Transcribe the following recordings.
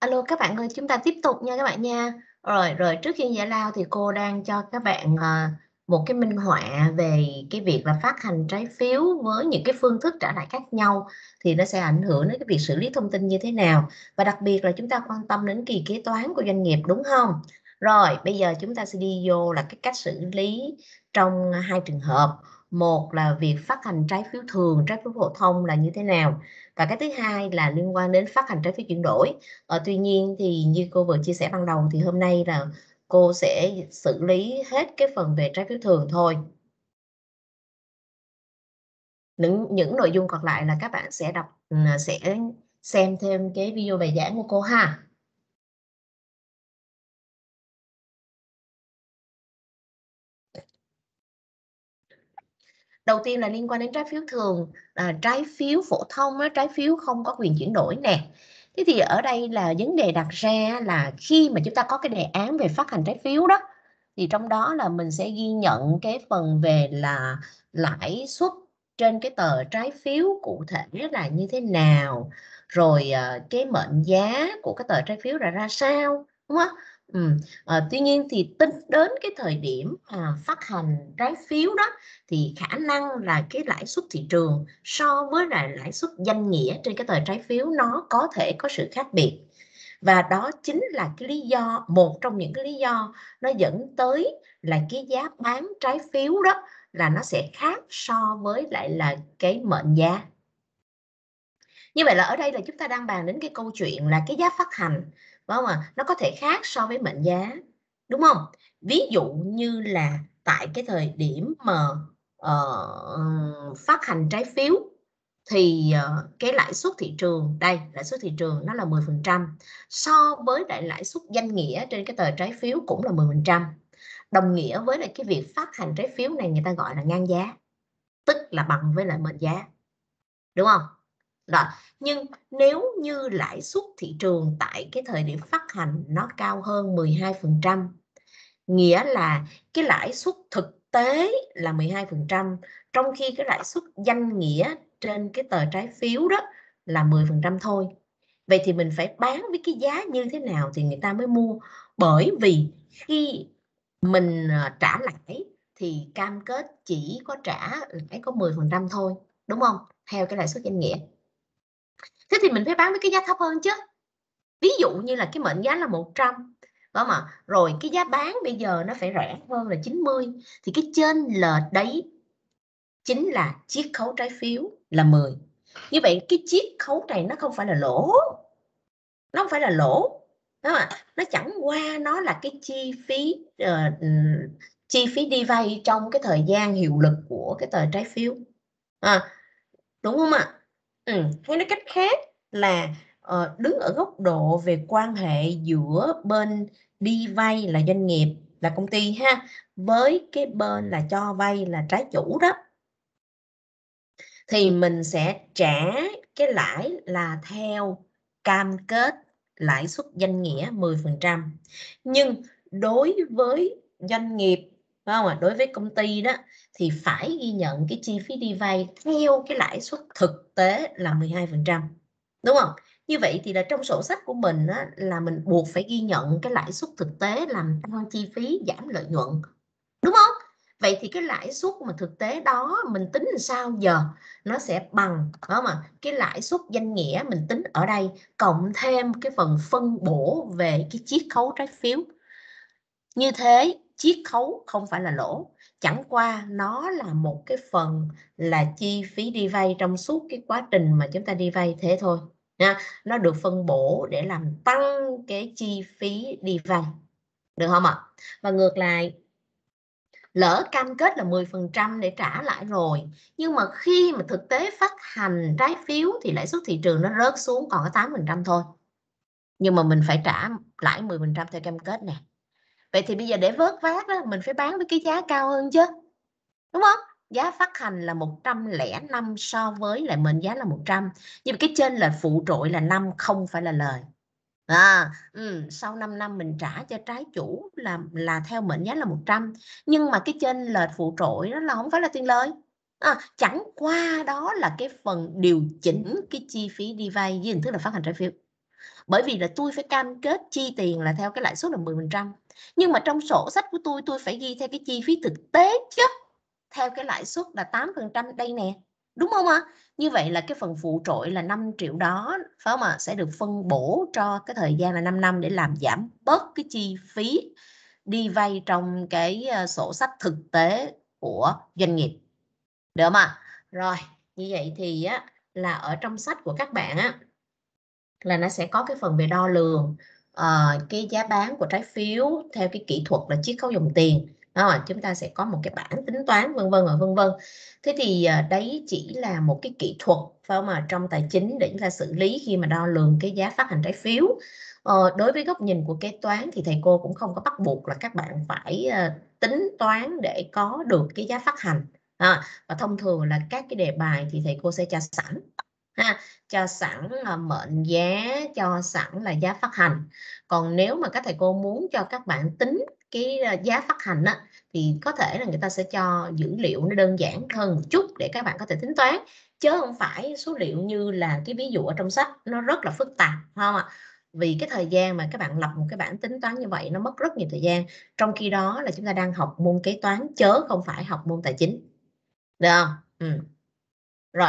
Alo các bạn ơi, chúng ta tiếp tục nha các bạn nha. Rồi trước khi giải lao thì cô đang cho các bạn một cái minh họa về cái việc là phát hành trái phiếu với những cái phương thức trả lại khác nhau thì nó sẽ ảnh hưởng đến cái việc xử lý thông tin như thế nào. Và đặc biệt là chúng ta quan tâm đến kỳ kế toán của doanh nghiệp đúng không? Rồi, bây giờ chúng ta sẽ đi vô là cái cách xử lý trong hai trường hợp. Một là việc phát hành trái phiếu thường, trái phiếu phổ thông là như thế nào. Và cái thứ hai là liên quan đến phát hành trái phiếu chuyển đổi. Tuy nhiên thì như cô vừa chia sẻ ban đầu thì hôm nay là cô sẽ xử lý hết cái phần về trái phiếu thường thôi. Những nội dung còn lại là các bạn sẽ đọc, sẽ xem thêm cái video bài giảng của cô ha. Đầu tiên là liên quan đến trái phiếu thường, trái phiếu phổ thông, trái phiếu không có quyền chuyển đổi nè. Thế thì ở đây là vấn đề đặt ra là khi mà chúng ta có cái đề án về phát hành trái phiếu đó, thì trong đó là mình sẽ ghi nhận cái phần về là lãi suất trên cái tờ trái phiếu cụ thể là như thế nào, rồi cái mệnh giá của cái tờ trái phiếu là ra sao, đúng không? Tuy nhiên thì tính đến cái thời điểm phát hành trái phiếu đó thì khả năng là cái lãi suất thị trường so với lại lãi suất danh nghĩa trên cái tờ trái phiếu nó có thể có sự khác biệt. Và đó chính là cái lý do, một trong những cái lý do nó dẫn tới là cái giá bán trái phiếu đó là nó sẽ khác so với lại là cái mệnh giá. Như vậy là ở đây là chúng ta đang bàn đến cái câu chuyện là cái giá phát hành, phải không ạ? Nó có thể khác so với mệnh giá, đúng không? Ví dụ như là tại cái thời điểm mà phát hành trái phiếu thì cái lãi suất thị trường, đây lãi suất thị trường nó là 10%, so với lại lãi suất danh nghĩa trên cái tờ trái phiếu cũng là 10%. Đồng nghĩa với lại cái việc phát hành trái phiếu này người ta gọi là ngang giá, tức là bằng với lại mệnh giá, đúng không? Đó. Nhưng nếu như lãi suất thị trường tại cái thời điểm phát hành nó cao hơn 12%, nghĩa là cái lãi suất thực tế là 12%, trong khi cái lãi suất danh nghĩa trên cái tờ trái phiếu đó là 10% thôi. Vậy thì mình phải bán với cái giá như thế nào thì người ta mới mua? Bởi vì khi mình trả lãi thì cam kết chỉ có trả lãi có 10% thôi, đúng không? Theo cái lãi suất danh nghĩa. Thế thì mình phải bán với cái giá thấp hơn chứ. Ví dụ như là cái mệnh giá là 100, đó mà rồi cái giá bán bây giờ nó phải rẻ hơn là 90, thì cái chênh lệch đấy chính là chiết khấu trái phiếu là 10. Như vậy cái chiết khấu này nó không phải là lỗ, nó không phải là lỗ, đúng không? Nó chẳng qua nó là cái chi phí đi vay trong cái thời gian hiệu lực của cái tờ trái phiếu, đúng không ạ? Hay nói cách khác là đứng ở góc độ về quan hệ giữa bên đi vay là doanh nghiệp, là công ty ha, với cái bên là cho vay là trái chủ đó, thì mình sẽ trả cái lãi là theo cam kết lãi suất danh nghĩa 10%. Nhưng đối với doanh nghiệp, phải không ạ? Đối với công ty đó thì phải ghi nhận cái chi phí đi vay theo cái lãi suất thực tế là 12%. Đúng không? Như vậy thì là trong sổ sách của mình á, là mình buộc phải ghi nhận cái lãi suất thực tế làm tăng chi phí, giảm lợi nhuận. Đúng không? Vậy thì cái lãi suất mà thực tế đó mình tính làm sao giờ? Nó sẽ bằng, đó mà cái lãi suất danh nghĩa mình tính ở đây cộng thêm cái phần phân bổ về cái chiết khấu trái phiếu. Như thế chiết khấu không phải là lỗ, chẳng qua nó là một cái phần là chi phí đi vay trong suốt cái quá trình mà chúng ta đi vay thế thôi nha. Nó được phân bổ để làm tăng cái chi phí đi vay, được không ạ? Và ngược lại, lỡ cam kết là 10% để trả lãi rồi, nhưng mà khi mà thực tế phát hành trái phiếu thì lãi suất thị trường nó rớt xuống còn có 8% thôi, nhưng mà mình phải trả lãi 10% theo cam kết nè. Vậy thì bây giờ để vớt vát đó, mình phải bán với cái giá cao hơn chứ, đúng không? Giá phát hành là 105 so với lại mệnh giá là 100, nhưng mà cái trên là phụ trội là 5, không phải là lời. Sau 5 năm mình trả cho trái chủ là theo mệnh giá là 100, nhưng mà cái chênh lệch phụ trội đó là không phải là tiền lời. Chẳng qua đó là cái phần điều chỉnh cái chi phí đi vay với hình thức là phát hành trái phiếu. Bởi vì là tôi phải cam kết chi tiền là theo cái lãi suất là 10%. Nhưng mà trong sổ sách của tôi phải ghi theo cái chi phí thực tế chứ, theo cái lãi suất là 8% đây nè. Đúng không ạ? Như vậy là cái phần phụ trội là 5 triệu đó, phải không ạ? Sẽ được phân bổ cho cái thời gian là 5 năm để làm giảm bớt cái chi phí đi vay trong cái sổ sách thực tế của doanh nghiệp. Được không ạ? Rồi, như vậy thì á, là ở trong sách của các bạn á, là nó sẽ có cái phần về đo lường cái giá bán của trái phiếu theo cái kỹ thuật là chiết khấu dòng tiền. Chúng ta sẽ có một cái bảng tính toán vân vân và vân vân. Thế thì đấy chỉ là một cái kỹ thuật, phải không ạ, trong tài chính để chúng ta xử lý khi mà đo lường cái giá phát hành trái phiếu. Đối với góc nhìn của kế toán thì thầy cô cũng không có bắt buộc là các bạn phải tính toán để có được cái giá phát hành. Và thông thường là các cái đề bài thì thầy cô sẽ cho sẵn, cho sẵn mệnh giá, cho sẵn là giá phát hành. Còn nếu mà các thầy cô muốn cho các bạn tính cái giá phát hành á, thì có thể là người ta sẽ cho dữ liệu nó đơn giản hơn một chút để các bạn có thể tính toán, chứ không phải số liệu như là cái ví dụ ở trong sách nó rất là phức tạp, không ạ? Vì cái thời gian mà các bạn lập một cái bảng tính toán như vậy nó mất rất nhiều thời gian, trong khi đó là chúng ta đang học môn kế toán chớ không phải học môn tài chính. Được không? Rồi,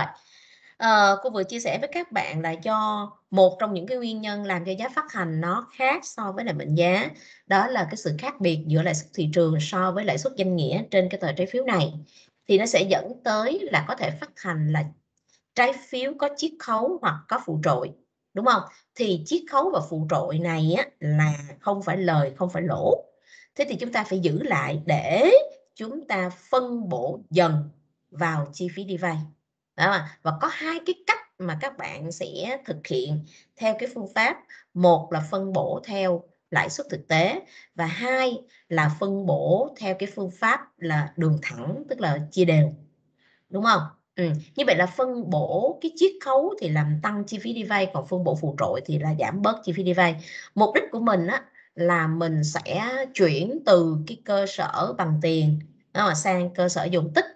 cô vừa chia sẻ với các bạn là do một trong những cái nguyên nhân làm cho giá phát hành nó khác so với lại mệnh giá, đó là cái sự khác biệt giữa lãi suất thị trường so với lãi suất danh nghĩa trên cái tờ trái phiếu này, thì nó sẽ dẫn tới là có thể phát hành là trái phiếu có chiết khấu hoặc có phụ trội, đúng không? Thì chiết khấu và phụ trội này á, là không phải lời không phải lỗ, thế thì chúng ta phải giữ lại để chúng ta phân bổ dần vào chi phí đi vay. Và có hai cái cách mà các bạn sẽ thực hiện theo cái phương pháp, một là phân bổ theo lãi suất thực tế và hai là phân bổ theo cái phương pháp là đường thẳng, tức là chia đều, đúng không? Như vậy là phân bổ cái chiết khấu thì làm tăng chi phí đi vay, còn phân bổ phụ trội thì là giảm bớt chi phí đi vay. Mục đích của mình á, là mình sẽ chuyển từ cái cơ sở bằng tiền sang cơ sở dùng tích.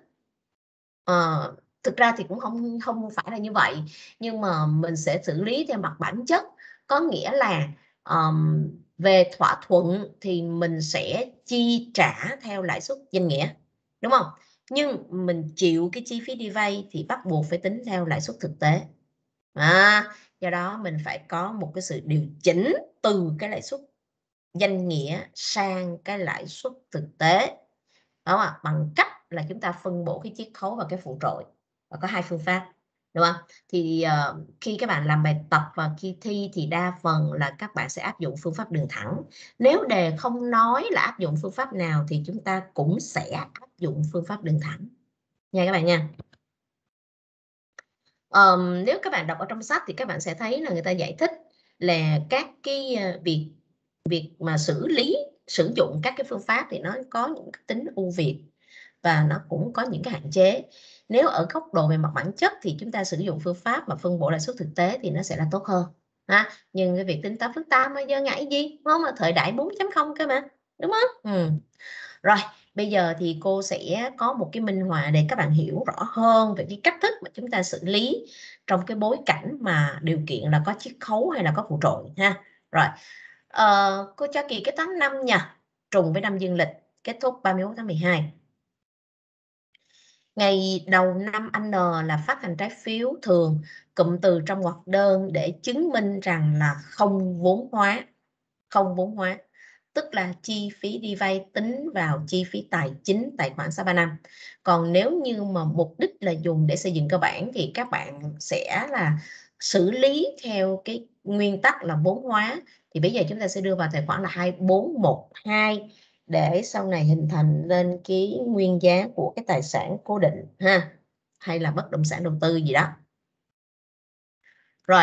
Thực ra thì cũng không phải là như vậy, nhưng mà mình sẽ xử lý theo mặt bản chất, có nghĩa là về thỏa thuận thì mình sẽ chi trả theo lãi suất danh nghĩa, đúng không? Nhưng mình chịu cái chi phí đi vay thì bắt buộc phải tính theo lãi suất thực tế. Do đó mình phải có một cái sự điều chỉnh từ cái lãi suất danh nghĩa sang cái lãi suất thực tế, đúng không? Bằng cách là chúng ta phân bổ cái chiết khấu và cái phụ trội, và có hai phương pháp, đúng không? Thì khi các bạn làm bài tập và khi thi thì đa phần là các bạn sẽ áp dụng phương pháp đường thẳng. Nếu đề không nói là áp dụng phương pháp nào thì chúng ta cũng sẽ áp dụng phương pháp đường thẳng nha các bạn nha. Nếu các bạn đọc ở trong sách thì các bạn sẽ thấy là người ta giải thích là các cái việc mà sử dụng các cái phương pháp thì nó có những tính ưu việt và nó cũng có những cái hạn chế. Nếu ở góc độ về mặt bản chất thì chúng ta sử dụng phương pháp mà phân bổ lãi suất thực tế thì nó sẽ là tốt hơn. Nhưng cái việc tính toán phức tạp mà giờ ngại gì, đúng không? Thời đại 4.0 cơ mà, đúng không? Rồi, bây giờ thì cô sẽ có một cái minh họa để các bạn hiểu rõ hơn về cái cách thức mà chúng ta xử lý trong cái bối cảnh mà điều kiện là có chiết khấu hay là có phụ trội ha. Rồi, cô cho kỳ kế toán 5 nha, trùng với năm dương lịch, kết thúc 31 tháng 12. Ngày đầu năm N là phát hành trái phiếu thường, cụm từ trong ngoặc đơn để chứng minh rằng là không vốn hóa. Không vốn hóa, tức là chi phí đi vay tính vào chi phí tài chính tài khoản 635. Còn nếu như mà mục đích là dùng để xây dựng cơ bản thì các bạn sẽ là xử lý theo cái nguyên tắc là vốn hóa. Thì bây giờ chúng ta sẽ đưa vào tài khoản là 2412 để sau này hình thành lên cái nguyên giá của cái tài sản cố định ha, hay là bất động sản đầu tư gì đó. Rồi,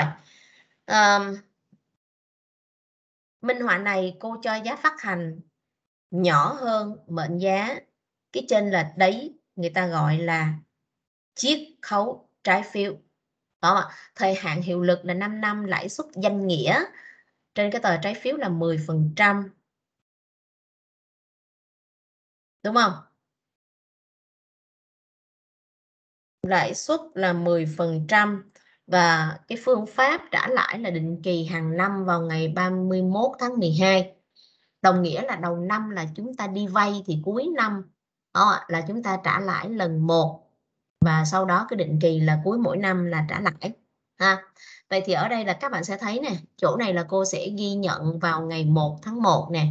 minh họa này cô cho giá phát hành nhỏ hơn mệnh giá, cái trên lệch đấy người ta gọi là chiết khấu trái phiếu. Thời hạn hiệu lực là 5 năm, lãi suất danh nghĩa trên cái tờ trái phiếu là 10%, đúng không? Lãi suất là 10%, Và cái phương pháp trả lãi là định kỳ hàng năm vào ngày 31 tháng 12. Đồng nghĩa là đầu năm là chúng ta đi vay thì cuối năm là chúng ta trả lãi lần 1 và sau đó cái định kỳ là cuối mỗi năm là trả lãi ha. Vậy thì ở đây là các bạn sẽ thấy nè, chỗ này là cô sẽ ghi nhận vào ngày 1 tháng 1 nè.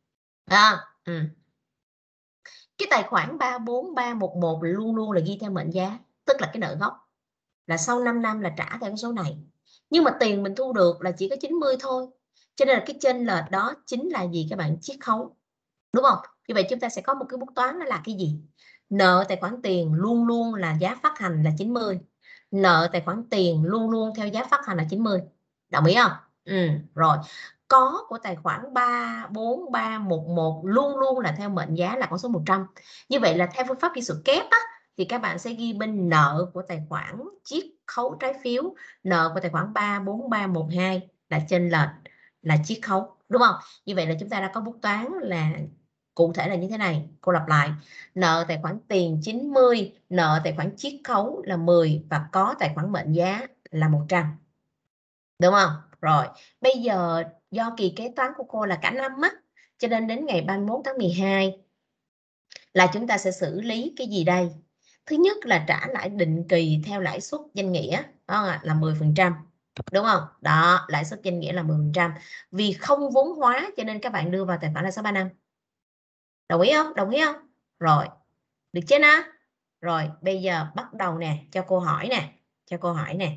Cái tài khoản 34311 luôn luôn là ghi theo mệnh giá, tức là cái nợ gốc là sau 5 năm là trả theo cái số này. Nhưng mà tiền mình thu được là chỉ có 90 thôi. Cho nên là cái chênh lệch đó chính là gì các bạn? Chiết khấu. Đúng không? Như vậy chúng ta sẽ có một cái bút toán, đó là cái gì? Nợ tài khoản tiền luôn luôn là giá phát hành là 90. Nợ tài khoản tiền luôn luôn theo giá phát hành là 90. Đồng ý không? Rồi. Có của tài khoản 34311 luôn luôn là theo mệnh giá là con số 100. Như vậy là theo phương pháp kỹ thuật kép á, thì các bạn sẽ ghi bên nợ của tài khoản chiết khấu trái phiếu, nợ của tài khoản 34312 là chênh lệch, là chiết khấu, đúng không? Như vậy là chúng ta đã có bút toán là cụ thể là như thế này. Cô lặp lại: nợ tài khoản tiền 90, nợ tài khoản chiết khấu là 10 và có tài khoản mệnh giá là 100. Đúng không? Rồi, bây giờ do kỳ kế toán của cô là cả năm á, cho nên đến ngày 31 tháng 12 là chúng ta sẽ xử lý cái gì đây? Thứ nhất là trả lãi định kỳ theo lãi suất danh nghĩa, đó là 10%. Đúng không? Đó, lãi suất danh nghĩa là 10%. Vì không vốn hóa cho nên các bạn đưa vào tài khoản là 635. Đồng ý không? Đồng ý không? Rồi, được chưa nào? Rồi, bây giờ bắt đầu nè, cho cô hỏi nè. Cho cô hỏi nè.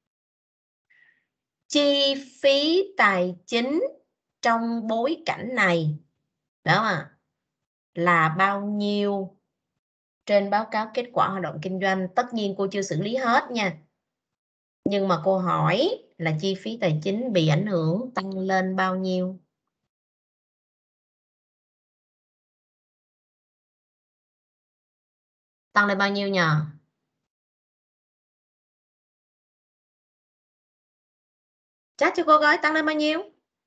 Chi phí tài chính trong bối cảnh này, đó mà, là bao nhiêu trên báo cáo kết quả hoạt động kinh doanh? Tất nhiên cô chưa xử lý hết nha. Nhưng mà cô hỏi là chi phí tài chính bị ảnh hưởng tăng lên bao nhiêu? Tăng lên bao nhiêu nhờ? Chat cho cô gói tăng lên bao nhiêu?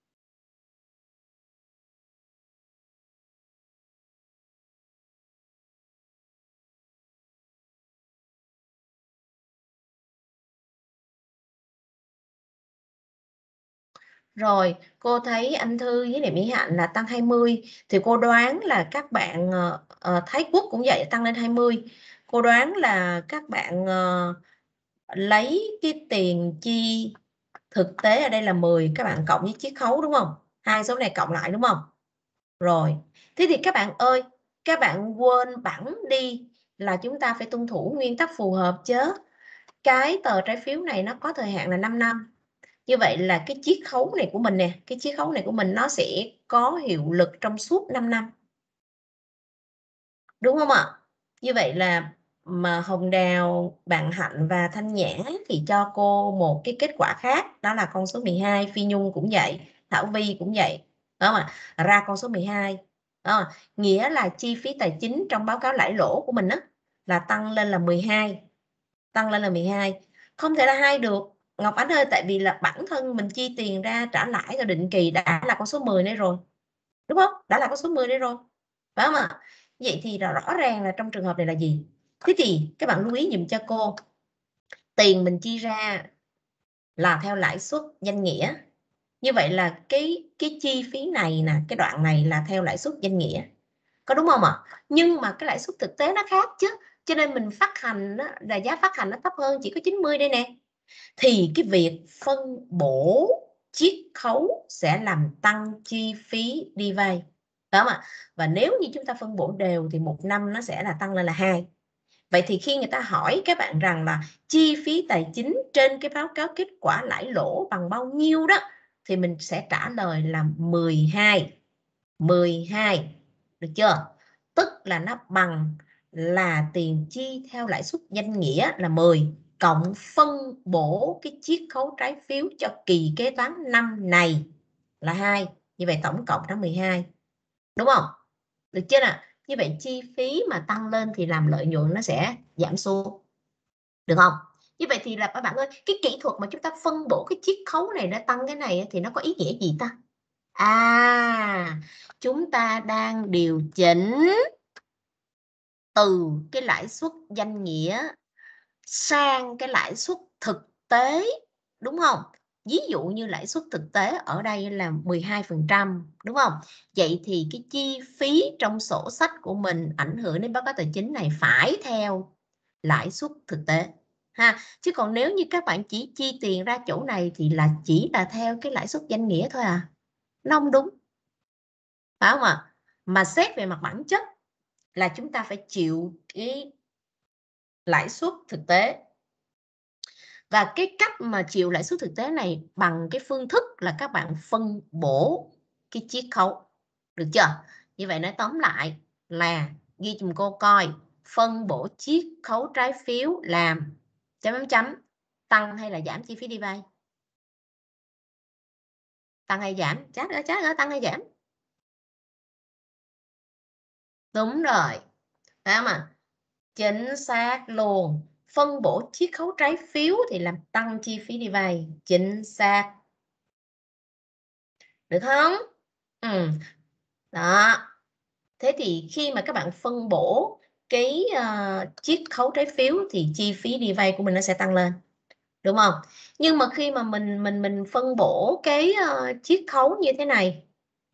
Rồi, cô thấy anh Thư với lại Mỹ Hạnh là tăng 20, thì cô đoán là các bạn Thái Quốc cũng vậy, tăng lên 20. Cô đoán là các bạn lấy cái tiền chi thực tế ở đây là 10, các bạn cộng với chiết khấu đúng không? Hai số này cộng lại đúng không? Rồi, thế thì các bạn ơi, các bạn quên bẵng đi là chúng ta phải tuân thủ nguyên tắc phù hợp chứ. Cái tờ trái phiếu này nó có thời hạn là 5 năm. Như vậy là cái chiết khấu này của mình nè, cái chiết khấu này của mình nó sẽ có hiệu lực trong suốt 5 năm. Đúng không ạ? Như vậy là mà Hồng Đào, bạn Hạnh và Thanh Nhã thì cho cô một cái kết quả khác, đó là con số 12. Phi Nhung cũng vậy, Thảo Vi cũng vậy. Đúng không ạ? Ra con số 12. Đó. Nghĩa là chi phí tài chính trong báo cáo lãi lỗ của mình á là tăng lên là 12. Tăng lên là 12. Không thể là 2 được. Ngọc Ánh ơi, tại vì là bản thân mình chi tiền ra trả lãi rồi định kỳ đã là con số 10 đây rồi. Đúng không? Đã là con số 10 đây rồi. Phải không ạ? Vậy thì rõ ràng là trong trường hợp này là gì? Thế thì các bạn lưu ý dùm cho cô. Tiền mình chi ra là theo lãi suất danh nghĩa. Như vậy là cái chi phí này nè, cái đoạn này là theo lãi suất danh nghĩa. Có đúng không ạ? Nhưng mà cái lãi suất thực tế nó khác chứ. Cho nên mình phát hành đó, là giá phát hành nó thấp hơn, chỉ có 90 đây nè. Thì cái việc phân bổ chiết khấu sẽ làm tăng chi phí đi vay. Đúng không ạ? Và nếu như chúng ta phân bổ đều thì một năm nó sẽ là tăng lên là 2. Vậy thì khi người ta hỏi các bạn rằng là chi phí tài chính trên cái báo cáo kết quả lãi lỗ bằng bao nhiêu đó, thì mình sẽ trả lời là 12. 12. Được chưa? Tức là nó bằng là tiền chi theo lãi suất danh nghĩa là 10 cộng phân bổ cái chiết khấu trái phiếu cho kỳ kế toán năm này là 2. Như vậy tổng cộng là 12. Đúng không? Được chưa nào? Như vậy chi phí mà tăng lên thì làm lợi nhuận nó sẽ giảm xuống. Được không? Như vậy thì là các bạn ơi, cái kỹ thuật mà chúng ta phân bổ cái chiết khấu này nó tăng cái này thì nó có ý nghĩa gì ta? Chúng ta đang điều chỉnh từ cái lãi suất danh nghĩa sang cái lãi suất thực tế, đúng không? Ví dụ như lãi suất thực tế ở đây là 12%, đúng không? Vậy thì cái chi phí trong sổ sách của mình ảnh hưởng đến báo cáo tài chính này phải theo lãi suất thực tế. Ha, chứ còn nếu như các bạn chỉ chi tiền ra chỗ này thì chỉ là theo cái lãi suất danh nghĩa thôi à. Nó không đúng. Phải không ạ? Mà xét về mặt bản chất là chúng ta phải chịu cái lãi suất thực tế. Và cái cách mà chịu lãi suất thực tế này bằng cái phương thức là các bạn phân bổ cái chiết khấu. Được chưa? Như vậy nói tóm lại là ghi giùm cô coi phân bổ chiết khấu trái phiếu làm chấm tăng hay là giảm chi phí đi vay? Tăng hay giảm? Chắc là tăng hay giảm? Đúng rồi. Phải không ạ? Chính xác luôn. Phân bổ chiết khấu trái phiếu thì làm tăng chi phí đi vay. Chính xác. Được không? Đó. Thế thì khi mà các bạn phân bổ cái chiết khấu trái phiếu thì chi phí đi vay của mình nó sẽ tăng lên. Đúng không? Nhưng mà khi mà mình phân bổ cái chiết khấu như thế này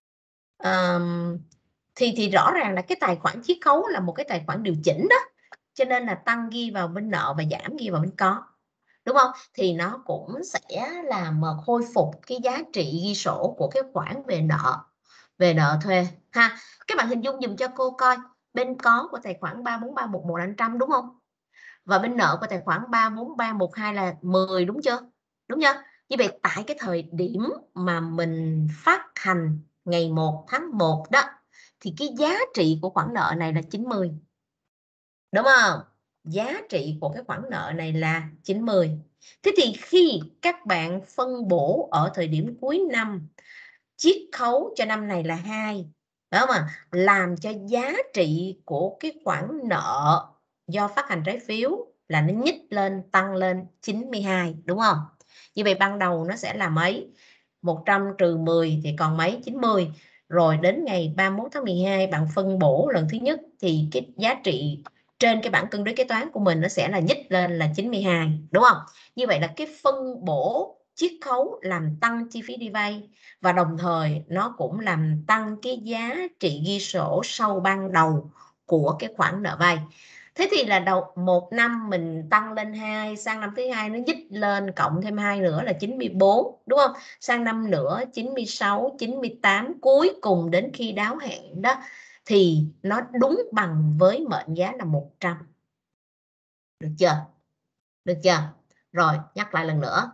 thì rõ ràng là cái tài khoản chiết khấu là một cái tài khoản điều chỉnh đó. Cho nên là tăng ghi vào bên nợ và giảm ghi vào bên có. Đúng không? Thì nó cũng sẽ làm khôi phục cái giá trị ghi sổ của cái khoản về nợ thuê ha. Các bạn hình dung dùm cho cô coi, bên có của tài khoản 34311 là 100 đúng không? Và bên nợ của tài khoản 34312 là 10 đúng chưa? Đúng chưa? Như vậy tại cái thời điểm mà mình phát hành ngày 1 tháng 1 đó thì cái giá trị của khoản nợ này là 90. Đúng không? Giá trị của cái khoản nợ này là 90. Thế thì khi các bạn phân bổ ở thời điểm cuối năm, chiết khấu cho năm này là 2, đúng không ạ? Làm cho giá trị của cái khoản nợ do phát hành trái phiếu là nó nhích lên, tăng lên 92, đúng không? Như vậy ban đầu nó sẽ là mấy? 100 trừ 10 thì còn mấy? 90. Rồi đến ngày 31 tháng 12 bạn phân bổ lần thứ nhất thì cái giá trị trên cái bảng cân đối kế toán của mình nó sẽ là nhích lên là 92, đúng không? Như vậy là cái phân bổ chiết khấu làm tăng chi phí đi vay và đồng thời nó cũng làm tăng cái giá trị ghi sổ sau ban đầu của cái khoản nợ vay. Thế thì là đầu một năm mình tăng lên 2, sang năm thứ hai nó nhích lên cộng thêm 2 nữa là 94, đúng không? Sang năm nữa 96, 98, cuối cùng đến khi đáo hạn đó thì nó đúng bằng với mệnh giá là 100. Được chưa? Được chưa? Rồi, nhắc lại lần nữa.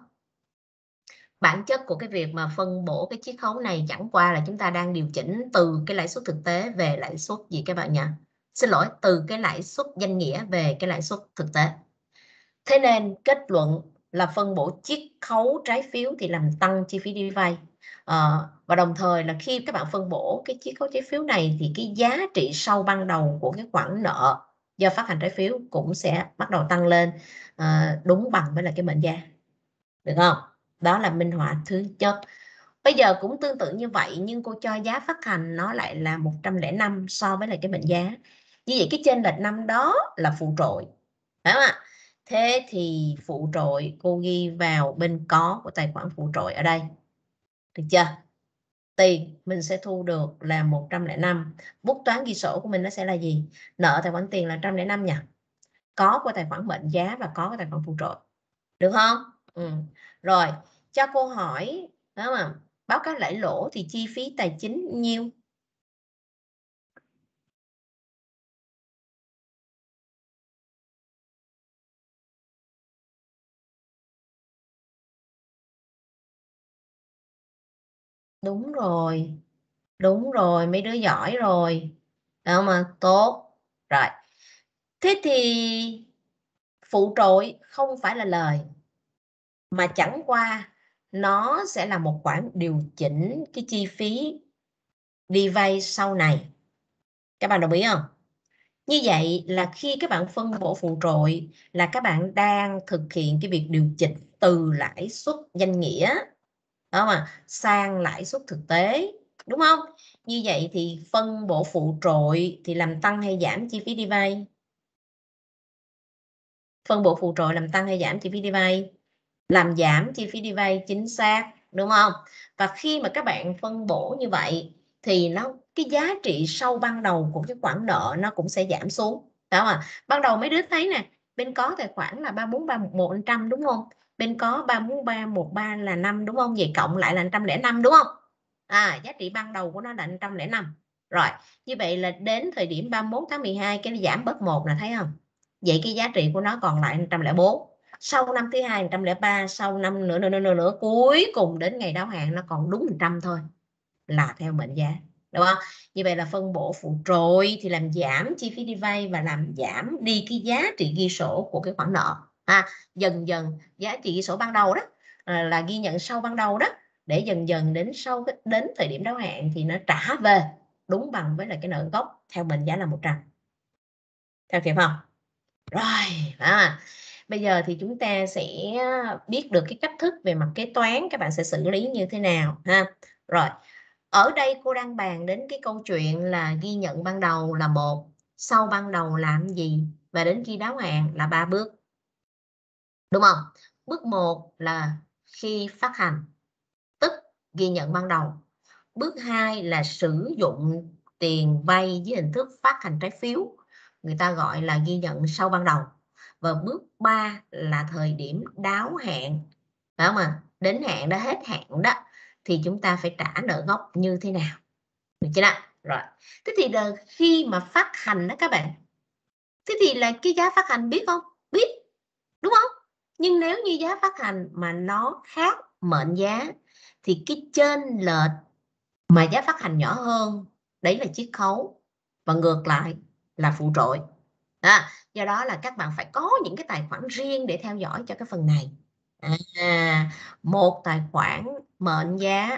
Bản chất của cái việc mà phân bổ cái chiết khấu này chẳng qua là chúng ta đang điều chỉnh từ cái lãi suất thực tế về lãi suất gì các bạn nhỉ? Xin lỗi, từ cái lãi suất danh nghĩa về cái lãi suất thực tế. Thế nên kết luận là phân bổ chiết khấu trái phiếu thì làm tăng chi phí đi vay. Và đồng thời là khi các bạn phân bổ cái chiết khấu trái phiếu này thì cái giá trị sau ban đầu của cái khoản nợ do phát hành trái phiếu cũng sẽ bắt đầu tăng lên đúng bằng với là cái mệnh giá. Được không? Đó là minh họa thứ nhất. Bây giờ cũng tương tự như vậy nhưng cô cho giá phát hành nó lại là 105 so với lại cái mệnh giá. Như vậy cái chênh lệch năm đó là phụ trội. Phải không ạ? Thế thì phụ trội cô ghi vào bên có của tài khoản phụ trội ở đây. Được chưa? Tiền mình sẽ thu được là 105. Bút toán ghi sổ của mình nó sẽ là gì? Nợ tài khoản tiền là 105 nha. Có của tài khoản mệnh giá và có của tài khoản phụ trội. Được không? Rồi, cho cô hỏi, đúng không ạ? Báo cáo lãi lỗ thì chi phí tài chính nhiêu? Đúng rồi. Đúng rồi, mấy đứa giỏi rồi. Được không ạ? Tốt. Rồi. Thế thì phụ trội không phải là lời mà chẳng qua nó sẽ là một khoản điều chỉnh cái chi phí đi vay sau này. Các bạn đồng ý không? Như vậy là khi các bạn phân bổ phụ trội là các bạn đang thực hiện cái việc điều chỉnh từ lãi suất danh nghĩa đó mà sang lãi suất thực tế, đúng không? Như vậy thì phân bổ phụ trội thì làm tăng hay giảm chi phí đi vay? Phân bổ phụ trội làm tăng hay giảm chi phí đi vay? làm giảm chi phí đi vay, chính xác, đúng không? Và khi mà các bạn phân bổ như vậy thì cái giá trị sau ban đầu của cái khoản nợ nó cũng sẽ giảm xuống, phải không ạ? Ban đầu mấy đứa thấy nè, bên có tài khoản là 34311 đúng không? Bên có 34313 là 5 đúng không? Vậy cộng lại là 105 đúng không? Giá trị ban đầu của nó là 105. Rồi, như vậy là đến thời điểm 31 tháng 12 cái nó giảm bớt 1 là thấy không? Vậy cái giá trị của nó còn lại 104. Sau năm thứ hai 103, sau năm nữa cuối cùng đến ngày đáo hạn nó còn đúng 100 thôi, là theo mệnh giá, đúng không? Như vậy là phân bổ phụ trội thì làm giảm chi phí đi vay và làm giảm đi cái giá trị ghi sổ của cái khoản nợ. Dần dần giá trị ghi sổ ban đầu đó là ghi nhận sau ban đầu đó, để dần dần đến thời điểm đáo hạn thì nó trả về đúng bằng với lại cái nợ gốc theo mệnh giá là 100. Theo kịp không? Rồi, bây giờ thì chúng ta sẽ biết được cái cách thức về mặt kế toán các bạn sẽ xử lý như thế nào ha. Rồi, ở đây cô đang bàn đến cái câu chuyện là ghi nhận ban đầu là 1, sau ban đầu làm gì và đến khi đáo hạn là 3 bước. Đúng không? Bước 1 là khi phát hành, tức ghi nhận ban đầu. Bước 2 là sử dụng tiền vay dưới hình thức phát hành trái phiếu, người ta gọi là ghi nhận sau ban đầu. Và bước 3 là thời điểm đáo hạn, phải không ạ? Đến hạn đó, hết hạn đó thì chúng ta phải trả nợ gốc như thế nào, được chưa nào? Rồi, thế thì khi mà phát hành đó các bạn, thế thì là cái giá phát hành biết không? Biết, đúng không? Nhưng nếu như giá phát hành mà nó khác mệnh giá thì cái chênh lệch mà giá phát hành nhỏ hơn đấy là chiết khấu, và ngược lại là phụ trội. Do đó là các bạn phải có những cái tài khoản riêng để theo dõi cho cái phần này. Một tài khoản mệnh giá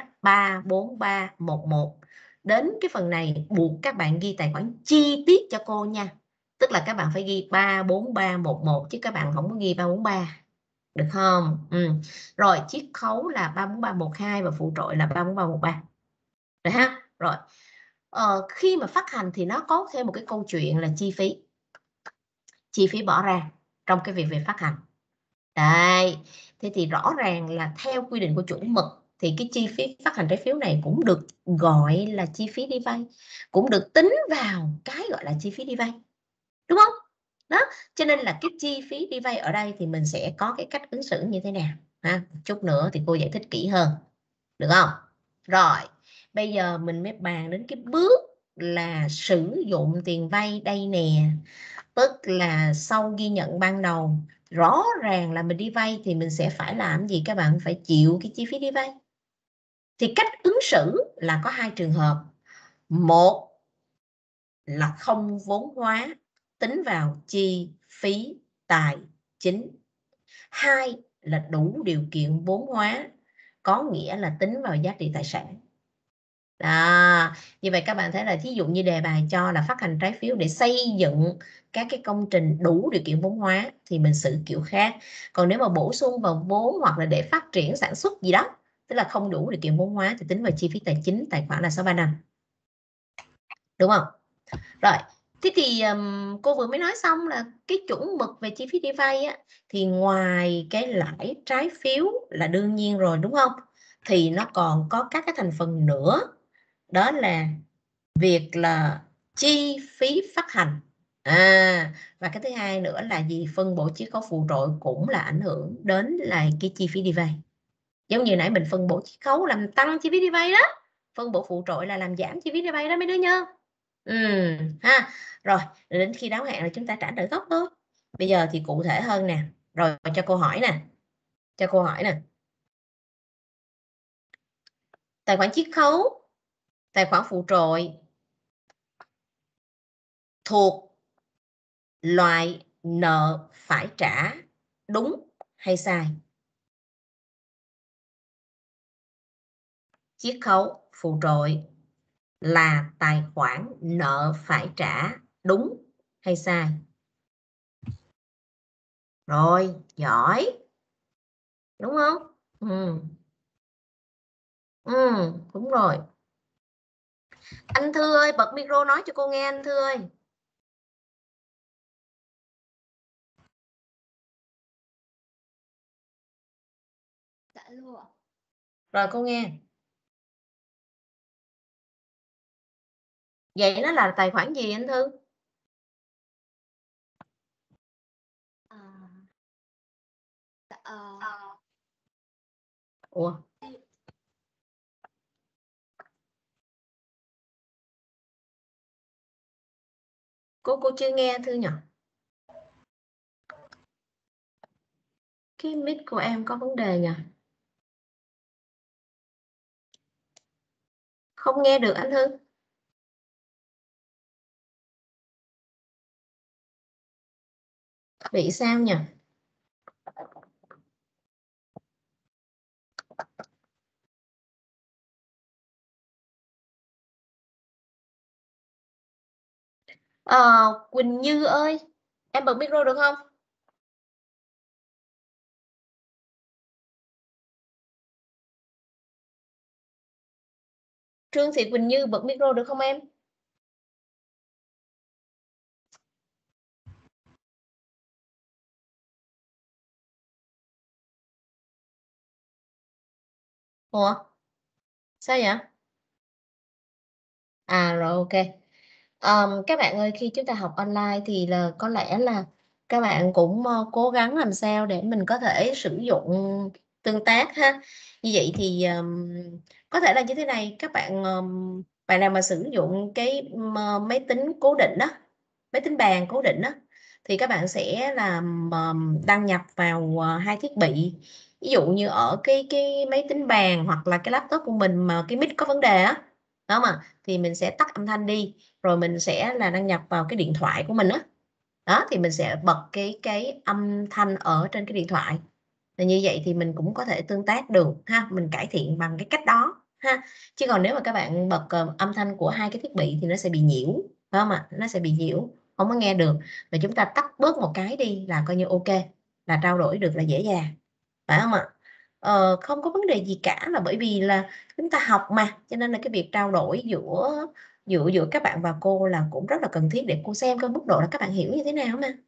34311. Đến cái phần này buộc các bạn ghi tài khoản chi tiết cho cô nha. Tức là các bạn phải ghi 34311 chứ các bạn không có ghi 343. Được không? Rồi chiết khấu là 34312 và phụ trội là 34313. Rồi ha. Rồi. Khi mà phát hành thì nó có thêm một cái câu chuyện là chi phí bỏ ra trong cái việc về phát hành. Đấy, thế thì rõ ràng là theo quy định của chuẩn mực thì cái chi phí phát hành trái phiếu này cũng được gọi là chi phí đi vay, cũng được tính vào cái gọi là chi phí đi vay, đúng không? Đó, cho nên là cái chi phí đi vay ở đây thì mình sẽ có cái cách ứng xử như thế nào ha. Chút nữa thì cô giải thích kỹ hơn, được không? Rồi, bây giờ mình mới bàn đến cái bước là sử dụng tiền vay đây nè. Tức là sau ghi nhận ban đầu, rõ ràng là mình đi vay thì mình sẽ phải làm gì các bạn? Phải chịu cái chi phí đi vay. Thì cách ứng xử là có 2 trường hợp. Một là không vốn hóa, tính vào chi phí tài chính. 2 là đủ điều kiện vốn hóa, có nghĩa là tính vào giá trị tài sản. Đó, như vậy các bạn thấy là thí dụ như đề bài cho là phát hành trái phiếu để xây dựng các cái công trình đủ điều kiện vốn hóa thì mình xử kiểu khác. Còn nếu mà bổ sung vào vốn hoặc là để phát triển sản xuất gì đó, tức là không đủ điều kiện vốn hóa thì tính vào chi phí tài chính, tài khoản là 635. Đúng không? Rồi, thế thì cô vừa mới nói xong là cái chuẩn mực về chi phí đi vay á, thì ngoài cái lãi trái phiếu là đương nhiên rồi đúng không? Thì nó còn có các cái thành phần nữa. Đó là việc là chi phí phát hành. Và cái thứ hai nữa là gì? Phân bổ chiết khấu phụ trội cũng là ảnh hưởng đến là cái chi phí đi vay. Giống như nãy mình phân bổ chiết khấu làm tăng chi phí đi vay đó, phân bổ phụ trội là làm giảm chi phí đi vay đó mấy đứa nhớ. Ha. Rồi, đến khi đáo hạn là chúng ta trả nợ gốc thôi. Bây giờ thì cụ thể hơn nè. Rồi cho cô hỏi nè. Tài khoản chiết khấu, tài khoản phụ trội thuộc loại nợ phải trả, đúng hay sai? Chiết khấu, phụ trội là tài khoản nợ phải trả, đúng hay sai? Rồi, giỏi. Đúng không? Đúng rồi. Anh Thư ơi, bật micro nói cho cô nghe anh Thư ơi. alo ạ. Rồi cô nghe. Vậy nó là tài khoản gì anh Thư? Ủa? Cô chưa nghe Thư nhỉ? Cái mic của em có vấn đề nhỉ? Không nghe được anh Thư. Bị sao nhỉ? Quỳnh Như ơi, em bật micro được không? Trương Thị Quỳnh Như bật micro được không em? Ủa? Sao vậy? Rồi ok. Các bạn ơi, khi chúng ta học online thì là có lẽ là các bạn cũng cố gắng làm sao để mình có thể sử dụng tương tác ha. Như vậy thì có thể là như thế này, các bạn bạn nào mà sử dụng cái máy tính cố định đó, máy tính bàn cố định đó, thì các bạn sẽ làm đăng nhập vào hai thiết bị. Ví dụ như ở cái máy tính bàn hoặc là cái laptop của mình mà cái mic có vấn đề á, đó mà thì mình sẽ tắt âm thanh đi, rồi mình sẽ là đăng nhập vào cái điện thoại của mình á. Đó thì mình sẽ bật cái âm thanh ở trên cái điện thoại. Và như vậy thì mình cũng có thể tương tác được ha, mình cải thiện bằng cái cách đó ha. Chứ còn nếu mà các bạn bật âm thanh của hai cái thiết bị thì nó sẽ bị nhiễu, phải không ạ? Nó sẽ bị nhiễu, không có nghe được. Và chúng ta tắt bớt một cái đi là coi như ok, là trao đổi được là dễ dàng, phải không ạ? Không có vấn đề gì cả, là bởi vì là chúng ta học mà, cho nên là cái việc trao đổi giữa giữa các bạn và cô là cũng rất là cần thiết để cô xem cái mức độ là các bạn hiểu như thế nào mà.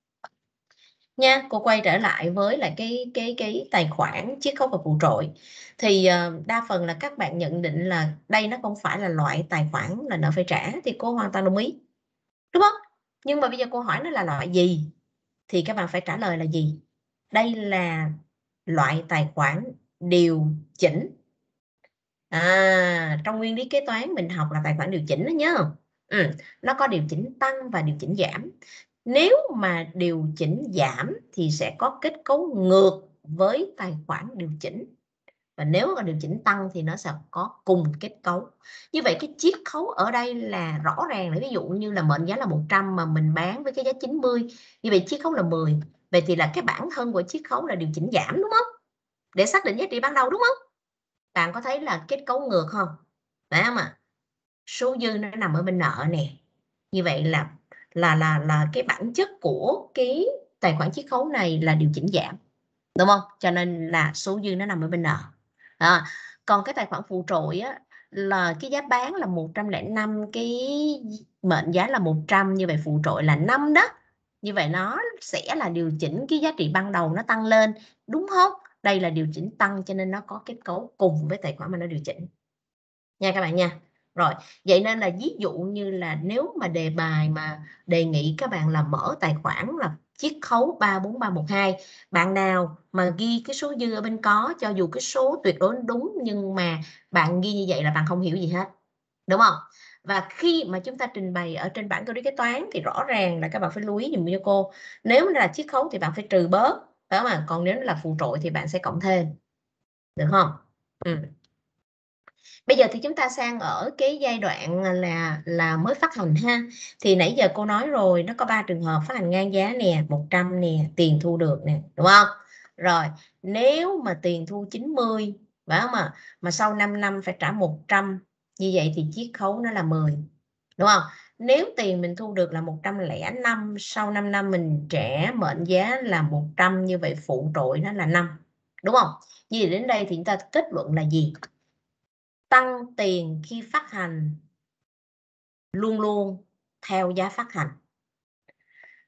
Nha, cô quay trở lại với lại cái tài khoản chiết khấu và phụ trội. Thì đa phần là các bạn nhận định là đây nó không phải là loại tài khoản là nợ phải trả, thì cô hoàn toàn đồng ý, đúng không? Nhưng mà bây giờ cô hỏi nó là loại gì thì các bạn phải trả lời là gì. Đây là loại tài khoản điều chỉnh. Trong nguyên lý kế toán mình học là tài khoản điều chỉnh đó nhá. Nó có điều chỉnh tăng và điều chỉnh giảm. Nếu mà điều chỉnh giảm thì sẽ có kết cấu ngược với tài khoản điều chỉnh. Và nếu mà điều chỉnh tăng thì nó sẽ có cùng kết cấu. Như vậy cái chiết khấu ở đây là rõ ràng, là ví dụ như là mệnh giá là 100 mà mình bán với cái giá 90, như vậy chiết khấu là 10. Vậy thì là cái bản thân của chiết khấu là điều chỉnh giảm, đúng không? Để xác định giá trị ban đầu, đúng không? Bạn có thấy là kết cấu ngược không? Phải không ạ? Số dư nó nằm ở bên nợ nè. Như vậy là cái bản chất của cái tài khoản chiết khấu này là điều chỉnh giảm, đúng không? Cho nên là số dư nó nằm ở bên nợ. Còn cái tài khoản phụ trội á, là cái giá bán là 105, cái mệnh giá là 100, như vậy phụ trội là 5 đó. Như vậy nó sẽ là điều chỉnh cái giá trị ban đầu nó tăng lên, đúng không? Đây là điều chỉnh tăng cho nên nó có kết cấu cùng với tài khoản mà nó điều chỉnh. Nha các bạn nha. Rồi, vậy nên là ví dụ như là nếu mà đề bài mà đề nghị các bạn là mở tài khoản là chiết khấu 34312, bạn nào mà ghi cái số dư ở bên có, cho dù cái số tuyệt đối đúng nhưng mà bạn ghi như vậy là bạn không hiểu gì hết, đúng không? Và khi mà chúng ta trình bày ở trên bảng cơ lý kế toán thì rõ ràng là các bạn phải lưu ý dùm cho cô. Nếu là chiết khấu thì bạn phải trừ bớt, phải không ạ? Còn nếu là phụ trội thì bạn sẽ cộng thêm, được không? Bây giờ thì chúng ta sang ở cái giai đoạn là mới phát hành ha. Thì nãy giờ cô nói rồi, nó có 3 trường hợp: phát hành ngang giá nè, 100 nè, tiền thu được nè, đúng không? Rồi, nếu mà tiền thu 90, phải không ạ? Mà sau 5 năm phải trả 100, như vậy thì chiết khấu nó là 10, đúng không? Nếu tiền mình thu được là 105, sau 5 năm mình trả mệnh giá là 100, như vậy phụ trội nó là 5, đúng không? Như vậy đến đây thì chúng ta kết luận là gì? Tăng tiền khi phát hành luôn luôn theo giá phát hành.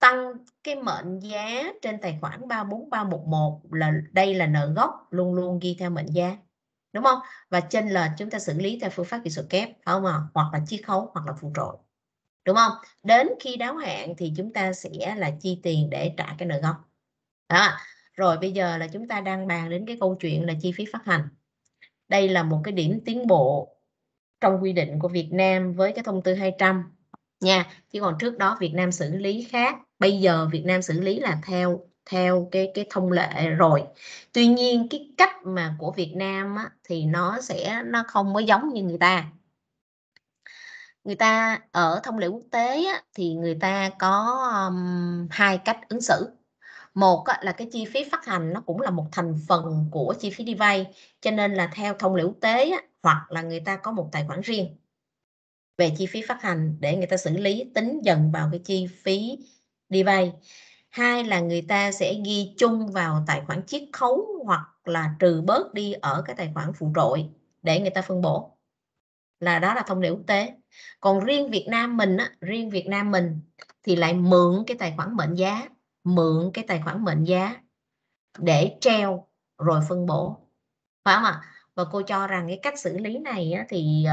tăng cái mệnh giá trên tài khoản 34311 là đây là nợ gốc, luôn luôn ghi theo mệnh giá, đúng không? Và chênh lệch chúng ta xử lý theo phương pháp kỹ thuật kép, không à? Hoặc là chiết khấu hoặc là phụ trội, đúng không? Đến khi đáo hạn thì chúng ta sẽ là chi tiền để trả cái nợ gốc. Đó. Rồi bây giờ là chúng ta đang bàn đến cái câu chuyện là chi phí phát hành. Đây là một cái điểm tiến bộ trong quy định của Việt Nam với cái thông tư 200 nha. Chứ còn trước đó Việt Nam xử lý khác. Bây giờ Việt Nam xử lý là theo cái thông lệ rồi. Tuy nhiên cái cách mà của Việt Nam á, thì nó không có giống như người ta. Người ta ở thông lệ quốc tế á, thì người ta có hai cách ứng xử. Một á, là cái chi phí phát hành nó cũng là một thành phần của chi phí đi vay, cho nên là theo thông lệ quốc tế á, hoặc là người ta có một tài khoản riêng về chi phí phát hành để người ta xử lý tính dần vào cái chi phí đi vay. Hai là người ta sẽ ghi chung vào tài khoản chiết khấu hoặc là trừ bớt đi ở cái tài khoản phụ trội để người ta phân bổ. Đó là thông lệ quốc tế. Còn riêng Việt Nam mình á, thì lại mượn cái tài khoản mệnh giá để treo rồi phân bổ, phải không ạ? Và cô cho rằng cái cách xử lý này á, thì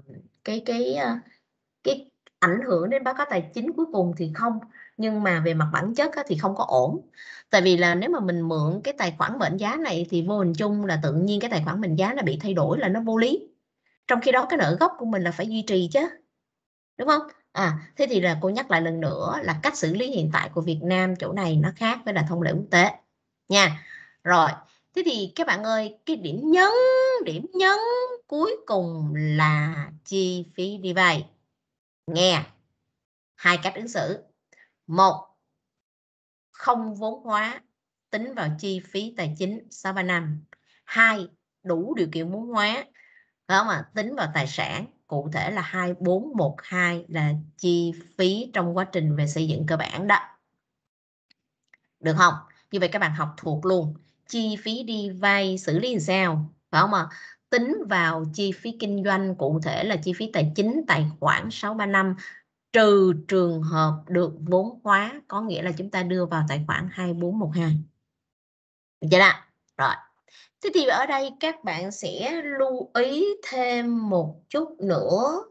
cái ảnh hưởng đến báo cáo tài chính cuối cùng thì không, nhưng mà về mặt bản chất á, thì không có ổn. Tại vì là nếu mà mình mượn cái tài khoản mệnh giá này thì vô hình chung là tự nhiên cái tài khoản mệnh giá nó bị thay đổi, là nó vô lý. Trong khi đó cái nợ gốc của mình là phải duy trì chứ, đúng không? Thế thì là cô nhắc lại lần nữa là cách xử lý hiện tại của Việt Nam chỗ này nó khác với là thông lệ quốc tế nha. Rồi, thế thì các bạn ơi, cái điểm nhấn cuối cùng là chi phí đi vay. Nghe, hai cách ứng xử. Một, không vốn hóa, tính vào chi phí tài chính 635. Hai, đủ điều kiện vốn hóa, phải không ạ? Tính vào tài sản, cụ thể là 2412 là chi phí trong quá trình về xây dựng cơ bản đó. Được không? Như vậy các bạn học thuộc luôn. Chi phí đi vay xử lý làm sao, phải không ạ? Tính vào chi phí kinh doanh, cụ thể là chi phí tài chính tài khoản 635, trừ trường hợp được vốn hóa, có nghĩa là chúng ta đưa vào tài khoản 2412. Được chưa nào? Rồi. Thế thì ở đây các bạn sẽ lưu ý thêm một chút nữa.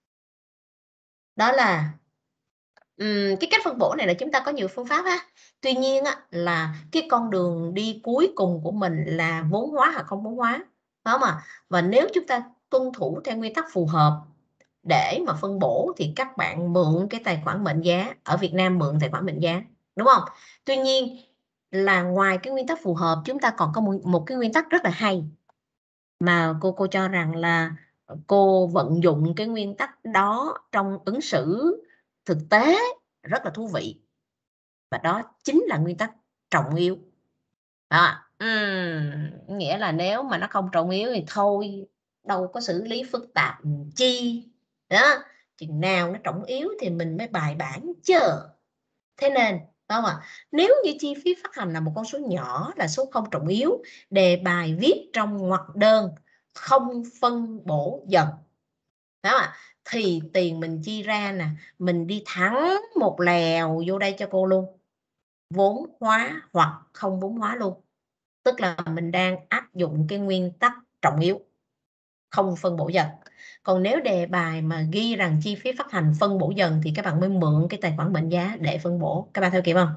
Đó là cái cách phân bổ này là chúng ta có nhiều phương pháp ha. Tuy nhiên á, là cái con đường đi cuối cùng của mình là vốn hóa hoặc không vốn hóa. Phải không ạ? Và nếu chúng ta tuân thủ theo nguyên tắc phù hợp để mà phân bổ thì các bạn mượn cái tài khoản mệnh giá. Ở Việt Nam mượn tài khoản mệnh giá, đúng không? Tuy nhiên là ngoài cái nguyên tắc phù hợp, chúng ta còn có một cái nguyên tắc rất là hay mà cô cho rằng là cô vận dụng cái nguyên tắc đó trong ứng xử thực tế rất là thú vị, và đó chính là nguyên tắc trọng yếu. Đó. Nghĩa là nếu mà nó không trọng yếu thì thôi, đâu có xử lý phức tạp chi. Đó, chừng nào nó trọng yếu thì mình mới bài bản chứ. Thế nên, phải không ạ? Nếu như chi phí phát hành là một con số nhỏ, là số không trọng yếu, đề bài viết trong ngoặc đơn không phân bổ dần, phải không ạ? Thì tiền mình chi ra nè, mình đi thẳng một lèo vô đây cho cô luôn. Vốn hóa hoặc không vốn hóa luôn. Tức là mình đang áp dụng cái nguyên tắc trọng yếu, không phân bổ dần. Còn nếu đề bài mà ghi rằng chi phí phát hành phân bổ dần thì các bạn mới mượn cái tài khoản mệnh giá để phân bổ. Các bạn theo kịp không?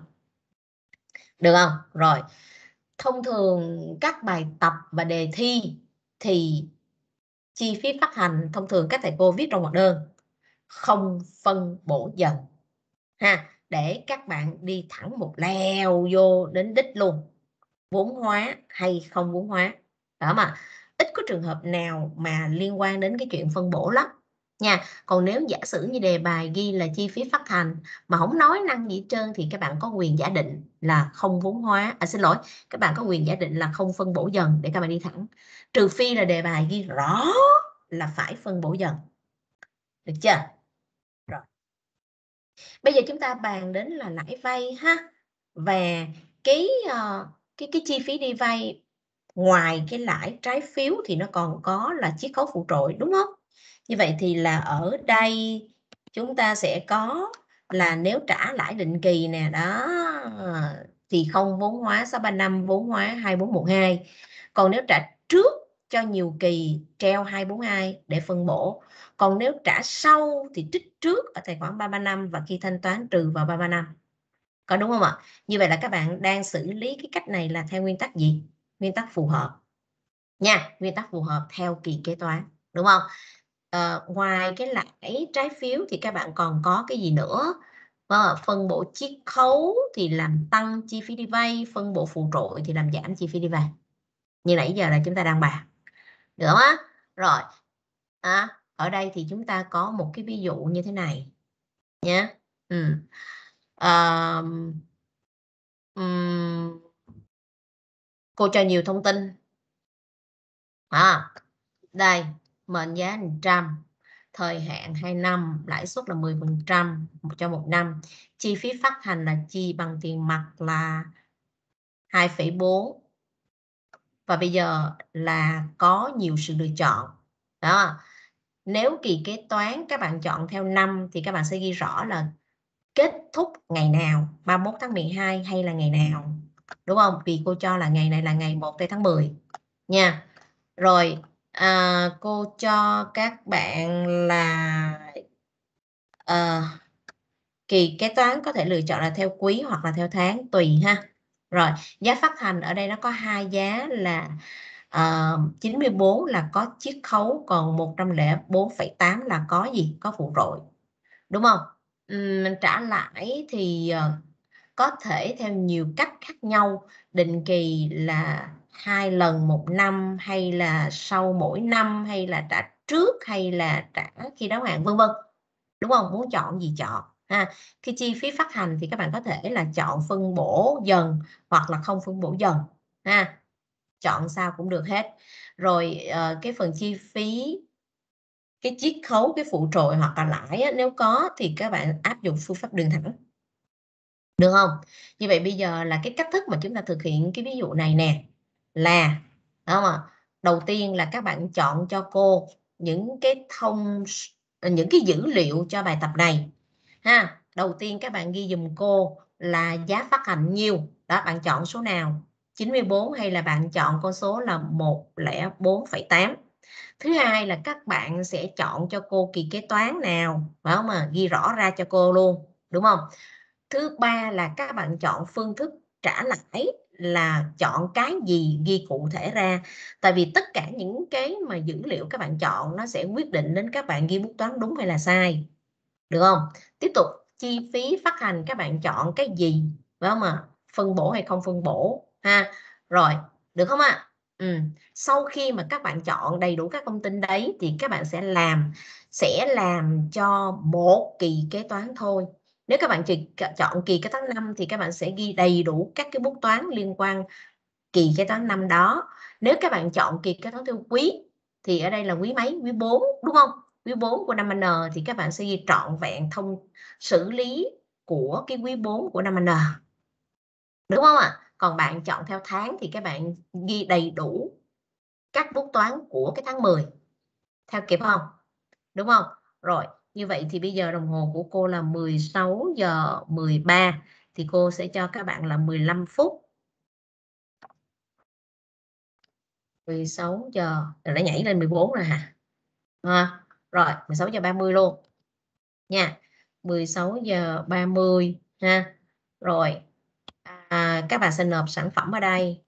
Được không? Rồi. Thông thường các bài tập và đề thi thì chi phí phát hành thông thường các thầy cô viết trong ngoặc đơn không phân bổ dần ha, để các bạn đi thẳng một lèo vô đến đích luôn, vốn hóa hay không vốn hóa. Đó, mà ít có trường hợp nào mà liên quan đến cái chuyện phân bổ lắm nha. Còn nếu giả sử như đề bài ghi là chi phí phát hành mà không nói năng gì hết trơn thì các bạn có quyền giả định là không vốn hóa, các bạn có quyền giả định là không phân bổ dần để các bạn đi thẳng, trừ phi là đề bài ghi rõ là phải phân bổ dần. Được chưa? Rồi. Bây giờ chúng ta bàn đến là lãi vay ha. Và cái chi phí đi vay ngoài cái lãi trái phiếu thì nó còn có là chiết khấu phụ trội, đúng không? Như vậy thì là ở đây chúng ta sẽ có là nếu trả lãi định kỳ nè, đó, thì không vốn hóa 635, vốn hóa 2412. Còn nếu trả trước cho nhiều kỳ treo 242 để phân bổ. Còn nếu trả sau thì trích trước ở tài khoản 335 và khi thanh toán trừ vào 335. Có đúng không ạ? Như vậy là các bạn đang xử lý cái cách này là theo nguyên tắc gì? Nguyên tắc phù hợp. Nha, nguyên tắc phù hợp theo kỳ kế toán, đúng không? Ngoài cái lãi trái phiếu thì các bạn còn có cái gì nữa? Phân bổ chiết khấu thì làm tăng chi phí đi vay, phân bổ phụ trội thì làm giảm chi phí đi vay. Như nãy giờ là chúng ta đang bàn. Được không á? Rồi. Ở đây thì chúng ta có một cái ví dụ như thế này nhé. Cô cho nhiều thông tin. Đây, mệnh giá 100, thời hạn 2 năm, lãi suất là 10% cho 1 năm. Chi phí phát hành là chi bằng tiền mặt là 2,4. Và bây giờ là có nhiều sự lựa chọn. Đó. Nếu kỳ kế toán các bạn chọn theo năm thì các bạn sẽ ghi rõ là kết thúc ngày nào, 31 tháng 12 hay là ngày nào. Đúng không? Vì cô cho là ngày này là ngày 1 tháng 10 nha. Rồi, cô cho các bạn là kỳ kế toán có thể lựa chọn là theo quý hoặc là theo tháng, tùy ha. Rồi, giá phát hành ở đây nó có hai giá là 94 là có chiết khấu, còn 104,8 là có gì? Có phụ trội. Đúng không? Mình trả lãi thì có thể theo nhiều cách khác nhau, định kỳ là 2 lần 1 năm, hay là sau mỗi năm, hay là trả trước, hay là trả khi đáo hạn, vân vân. Đúng không? Muốn chọn gì chọn ha. Khi chi phí phát hành thì các bạn có thể là chọn phân bổ dần hoặc là không phân bổ dần ha. Chọn sao cũng được hết. Rồi cái phần chi phí, cái chiết khấu, cái phụ trội hoặc là lãi á, nếu có thì các bạn áp dụng phương pháp đường thẳng. Được không? Như vậy bây giờ là cái cách thức mà chúng ta thực hiện cái ví dụ này nè, là đúng không ạ? Đầu tiên là các bạn chọn cho cô những cái dữ liệu cho bài tập này ha. Đầu tiên các bạn ghi dùm cô là giá phát hành nhiêu. Đó, bạn chọn số nào? 94 hay là bạn chọn con số là 104,8. Thứ hai là các bạn sẽ chọn cho cô kỳ kế toán nào, phải không ạ? Ghi rõ ra cho cô luôn, đúng không? Thứ ba là các bạn chọn phương thức trả lãi là chọn cái gì ghi cụ thể ra. Tại vì tất cả những cái mà dữ liệu các bạn chọn nó sẽ quyết định đến các bạn ghi bút toán đúng hay là sai. Được không? Tiếp tục, chi phí phát hành các bạn chọn cái gì, phải không ạ? Phân bổ hay không phân bổ ha. Rồi, được không ạ? Sau khi mà các bạn chọn đầy đủ các thông tin đấy thì các bạn sẽ làm cho một kỳ kế toán thôi. Nếu các bạn chọn kỳ kế toán 5 thì các bạn sẽ ghi đầy đủ các cái bút toán liên quan kỳ kế toán năm đó. Nếu các bạn chọn kỳ kế toán theo quý thì ở đây là quý mấy? Quý 4, đúng không? Quý 4 của năm N thì các bạn sẽ ghi trọn vẹn xử lý của cái quý 4 của năm N. Đúng không ạ? Còn bạn chọn theo tháng thì các bạn ghi đầy đủ các bút toán của cái tháng 10. Theo kịp không? Đúng không? Rồi, như vậy thì bây giờ đồng hồ của cô là 16 giờ 13 thì cô sẽ cho các bạn là 15 phút. 16 giờ, rồi nó nhảy lên 14 rồi hả? Rồi, 16 giờ 30 luôn nha. 16 giờ 30 ha. Rồi, các bạn sẽ nộp sản phẩm ở đây.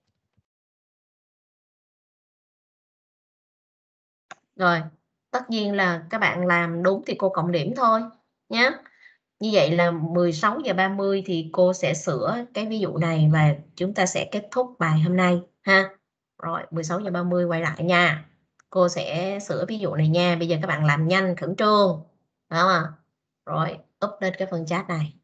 Rồi, tất nhiên là các bạn làm đúng thì cô cộng điểm thôi nhé. Như vậy là 16 giờ 30 thì cô sẽ sửa cái ví dụ này và chúng ta sẽ kết thúc bài hôm nay ha. Rồi, 16 giờ 30 quay lại nha. Cô sẽ sửa ví dụ này nha. Bây giờ các bạn làm nhanh, khẩn trương. Đúng không ạ? Rồi, up lên cái phần chat này.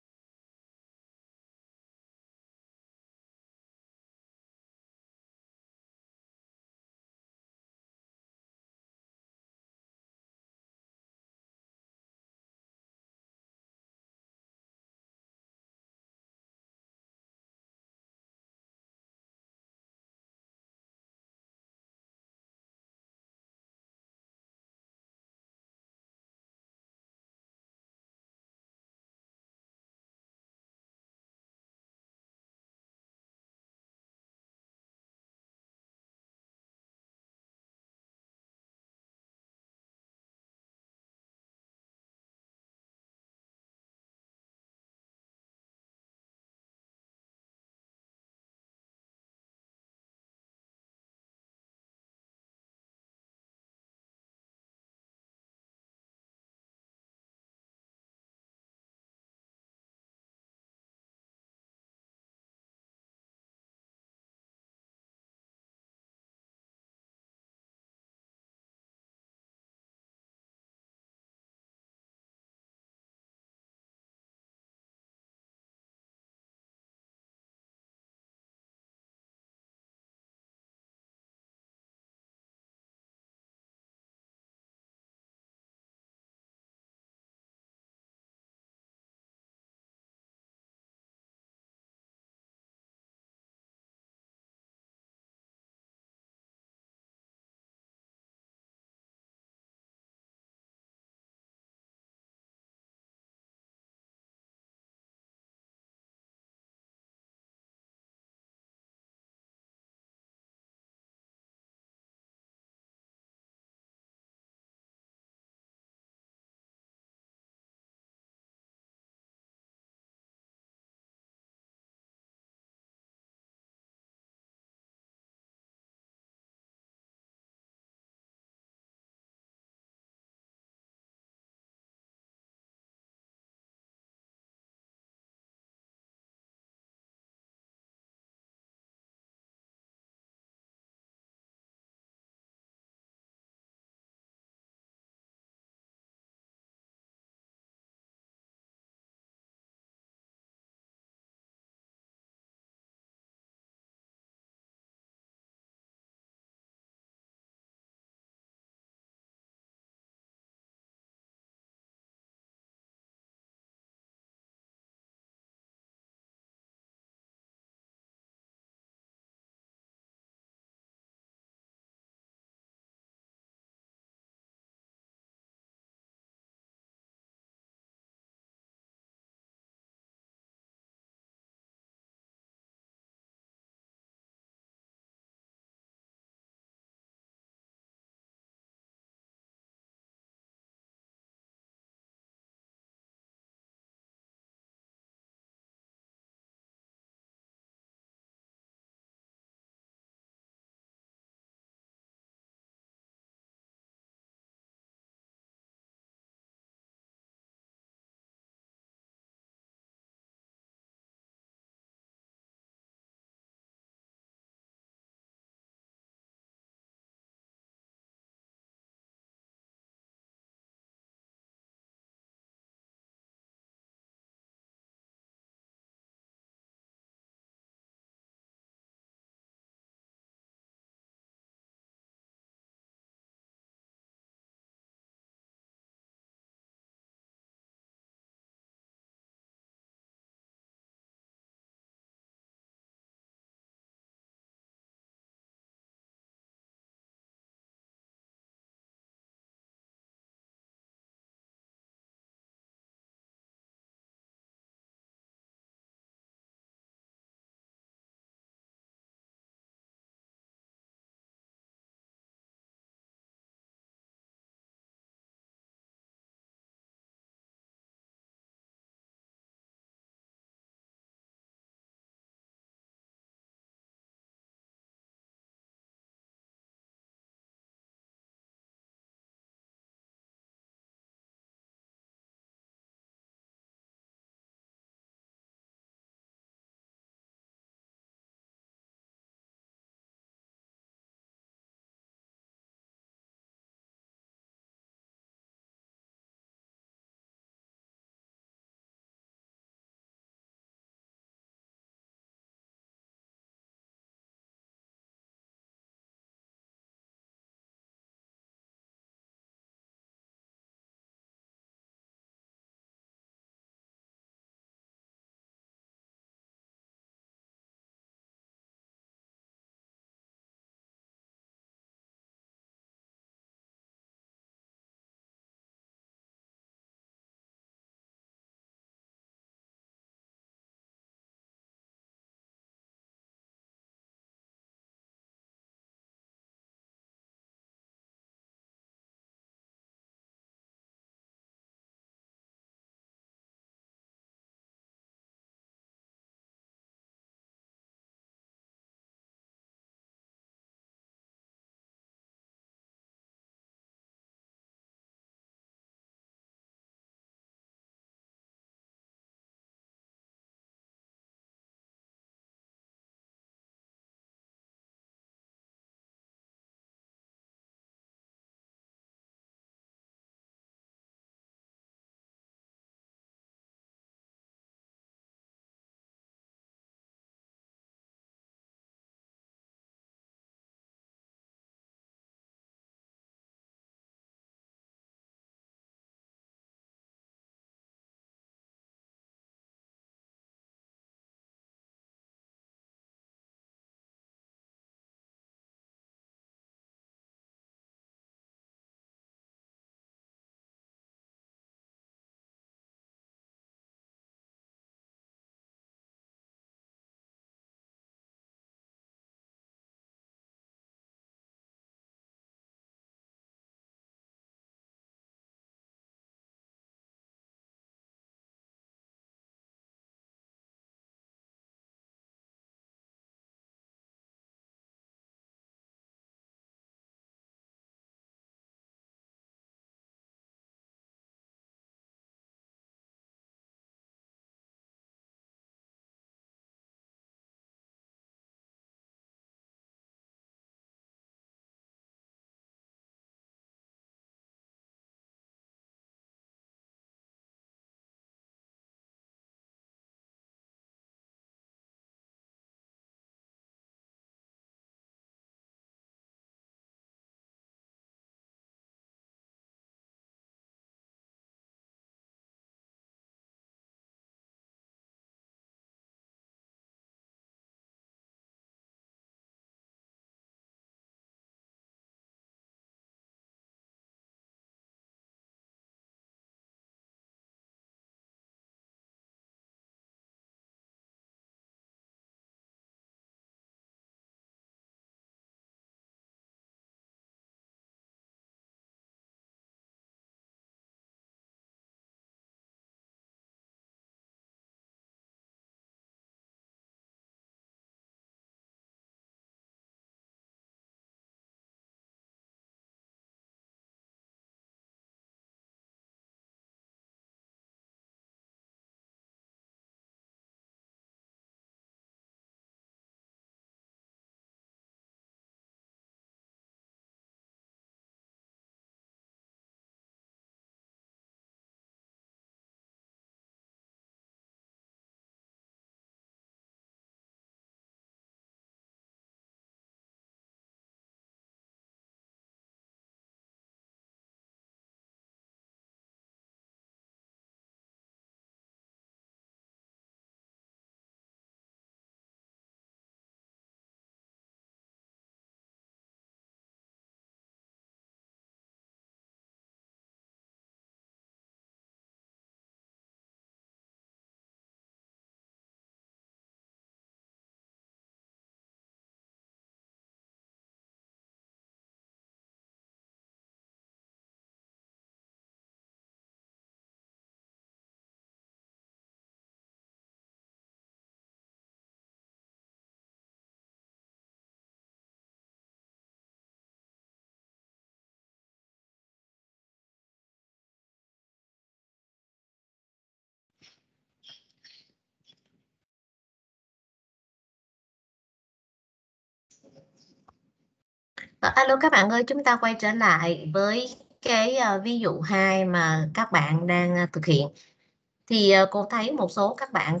Alo các bạn ơi, chúng ta quay trở lại với cái ví dụ 2 mà các bạn đang thực hiện. Thì cô thấy một số các bạn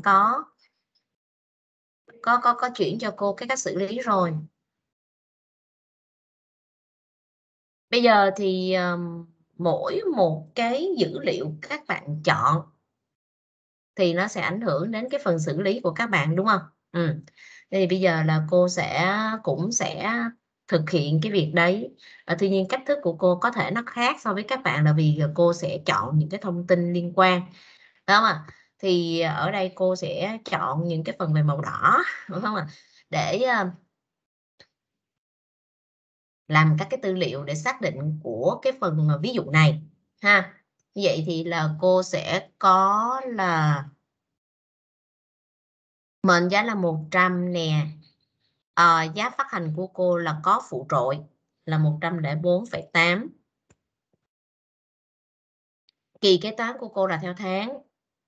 có chuyển cho cô cái cách xử lý rồi. Bây giờ thì mỗi một cái dữ liệu các bạn chọn thì nó sẽ ảnh hưởng đến cái phần xử lý của các bạn, đúng không? Thì bây giờ là cô cũng sẽ thực hiện cái việc đấy. Tuy nhiên cách thức của cô có thể nó khác so với các bạn, là vì cô sẽ chọn những cái thông tin liên quan, đúng không ạ? Thì ở đây cô sẽ chọn những cái phần về màu đỏ, đúng không ạ? Để làm các cái tư liệu để xác định của cái phần ví dụ này ha. Như vậy thì là cô sẽ có là mệnh giá là 100 nè. Giá phát hành của cô là có phụ trội là 104,8. Kỳ kế toán của cô là theo tháng.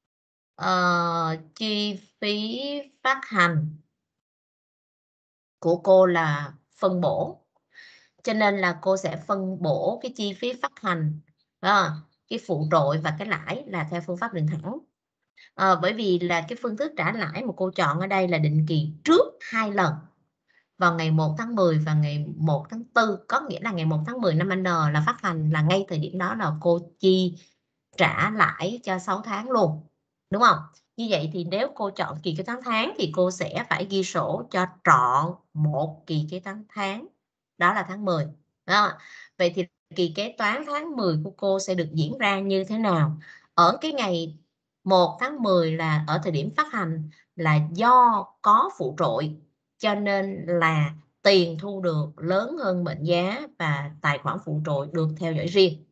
Chi phí phát hành của cô là phân bổ, cho nên là cô sẽ phân bổ cái chi phí phát hành, cái phụ trội và cái lãi là theo phương pháp định thẳng. Bởi vì là cái phương thức trả lãi mà cô chọn ở đây là định kỳ trước 2 lần, vào ngày 1 tháng 10 và ngày 1 tháng 4, có nghĩa là ngày 1 tháng 10 năm N là phát hành, là ngay thời điểm đó là cô chi trả lãi cho 6 tháng luôn, đúng không? Như vậy thì nếu cô chọn kỳ kế toán tháng thì cô sẽ phải ghi sổ cho trọn một kỳ kế toán tháng, đó là tháng 10. Đó. Vậy thì kỳ kế toán tháng 10 của cô sẽ được diễn ra như thế nào? Ở cái ngày 1 tháng 10 là ở thời điểm phát hành, là do có phụ trội, cho nên là tiền thu được lớn hơn mệnh giá và tài khoản phụ trội được theo dõi riêng.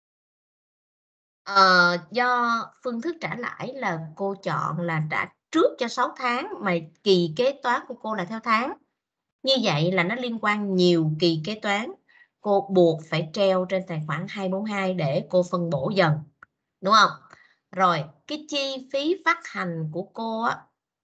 Do phương thức trả lãi là cô chọn là trả trước cho 6 tháng, mà kỳ kế toán của cô là theo tháng. Như vậy là nó liên quan nhiều kỳ kế toán, cô buộc phải treo trên tài khoản 242 để cô phân bổ dần, đúng không? Rồi, cái chi phí phát hành của cô á,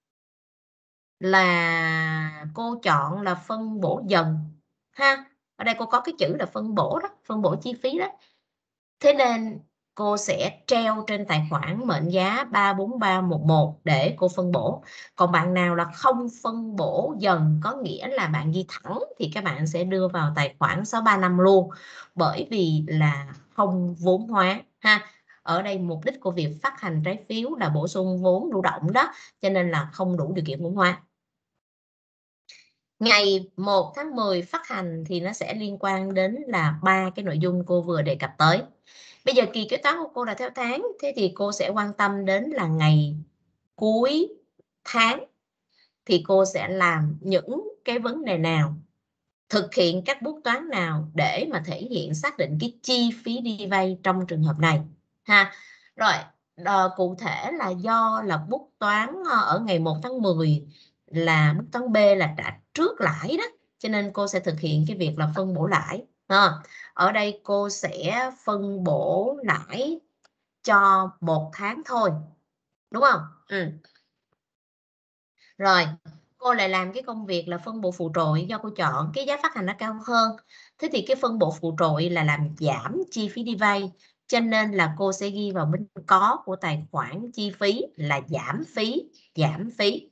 là cô chọn là phân bổ dần ha. Ở đây cô có cái chữ là phân bổ đó, phân bổ chi phí đó. Thế nên cô sẽ treo trên tài khoản mệnh giá 34311 để cô phân bổ. Còn bạn nào là không phân bổ dần, có nghĩa là bạn ghi thẳng, thì các bạn sẽ đưa vào tài khoản 635 luôn, bởi vì là không vốn hóa ha. Ở đây mục đích của việc phát hành trái phiếu là bổ sung vốn lưu động đó, cho nên là không đủ điều kiện vốn hóa. Ngày 1 tháng 10 phát hành thì nó sẽ liên quan đến là 3 cái nội dung cô vừa đề cập tới. Bây giờ kỳ kế toán của cô là theo tháng, thế thì cô sẽ quan tâm đến là ngày cuối tháng thì cô sẽ làm những cái vấn đề nào, thực hiện các bước toán nào để mà thể hiện xác định cái chi phí đi vay trong trường hợp này ha. Rồi, cụ thể là do là bút toán ở ngày 1 tháng 10 là bút toán B là trả trước lãi đó, cho nên cô sẽ thực hiện cái việc là phân bổ lãi. Ở đây cô sẽ phân bổ lãi cho 1 tháng thôi, đúng không? Rồi, cô lại làm cái công việc là phân bổ phụ trội, do cô chọn cái giá phát hành nó cao hơn. Thế thì cái phân bổ phụ trội là làm giảm chi phí đi vay, cho nên là cô sẽ ghi vào bên có của tài khoản chi phí là giảm phí, giảm phí.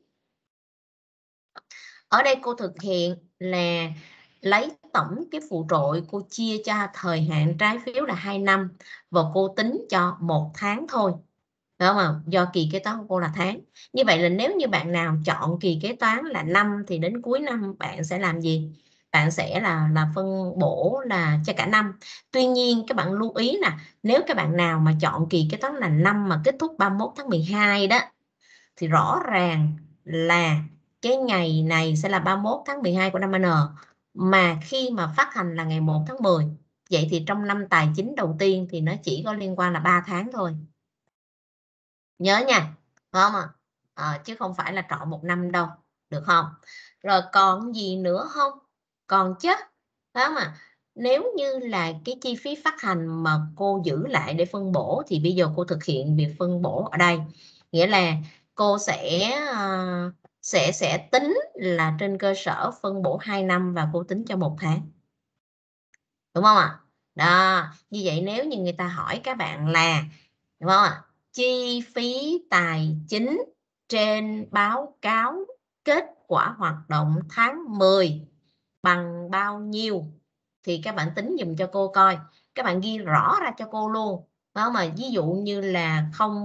Ở đây cô thực hiện là lấy tổng cái phụ trội, cô chia cho thời hạn trái phiếu là 2 năm và cô tính cho 1 tháng thôi. Đúng không? Do kỳ kế toán của cô là tháng. Như vậy là nếu như bạn nào chọn kỳ kế toán là năm thì đến cuối năm bạn sẽ làm gì? Bạn sẽ là phân bổ là cho cả năm. Tuy nhiên các bạn lưu ý nè, nếu các bạn nào mà chọn kỳ kế toán là năm mà kết thúc 31 tháng 12 đó, thì rõ ràng là cái ngày này sẽ là 31 tháng 12 của năm N, mà khi mà phát hành là ngày 1 tháng 10. Vậy thì trong năm tài chính đầu tiên thì nó chỉ có liên quan là 3 tháng thôi. Nhớ nha, không chứ không phải là trọn 1 năm đâu, được không? Rồi còn gì nữa không? Còn chứ, phải hông ạ? Nếu như là cái chi phí phát hành mà cô giữ lại để phân bổ thì bây giờ cô thực hiện việc phân bổ ở đây, nghĩa là cô sẽ tính là trên cơ sở phân bổ 2 năm và cô tính cho 1 tháng. đúng không ạ? Đó, như vậy nếu như người ta hỏi các bạn là, đúng không ạ? Chi phí tài chính trên báo cáo kết quả hoạt động tháng 10 bằng bao nhiêu? Thì các bạn tính giùm cho cô coi, các bạn ghi rõ ra cho cô luôn. Đó, mà ví dụ như là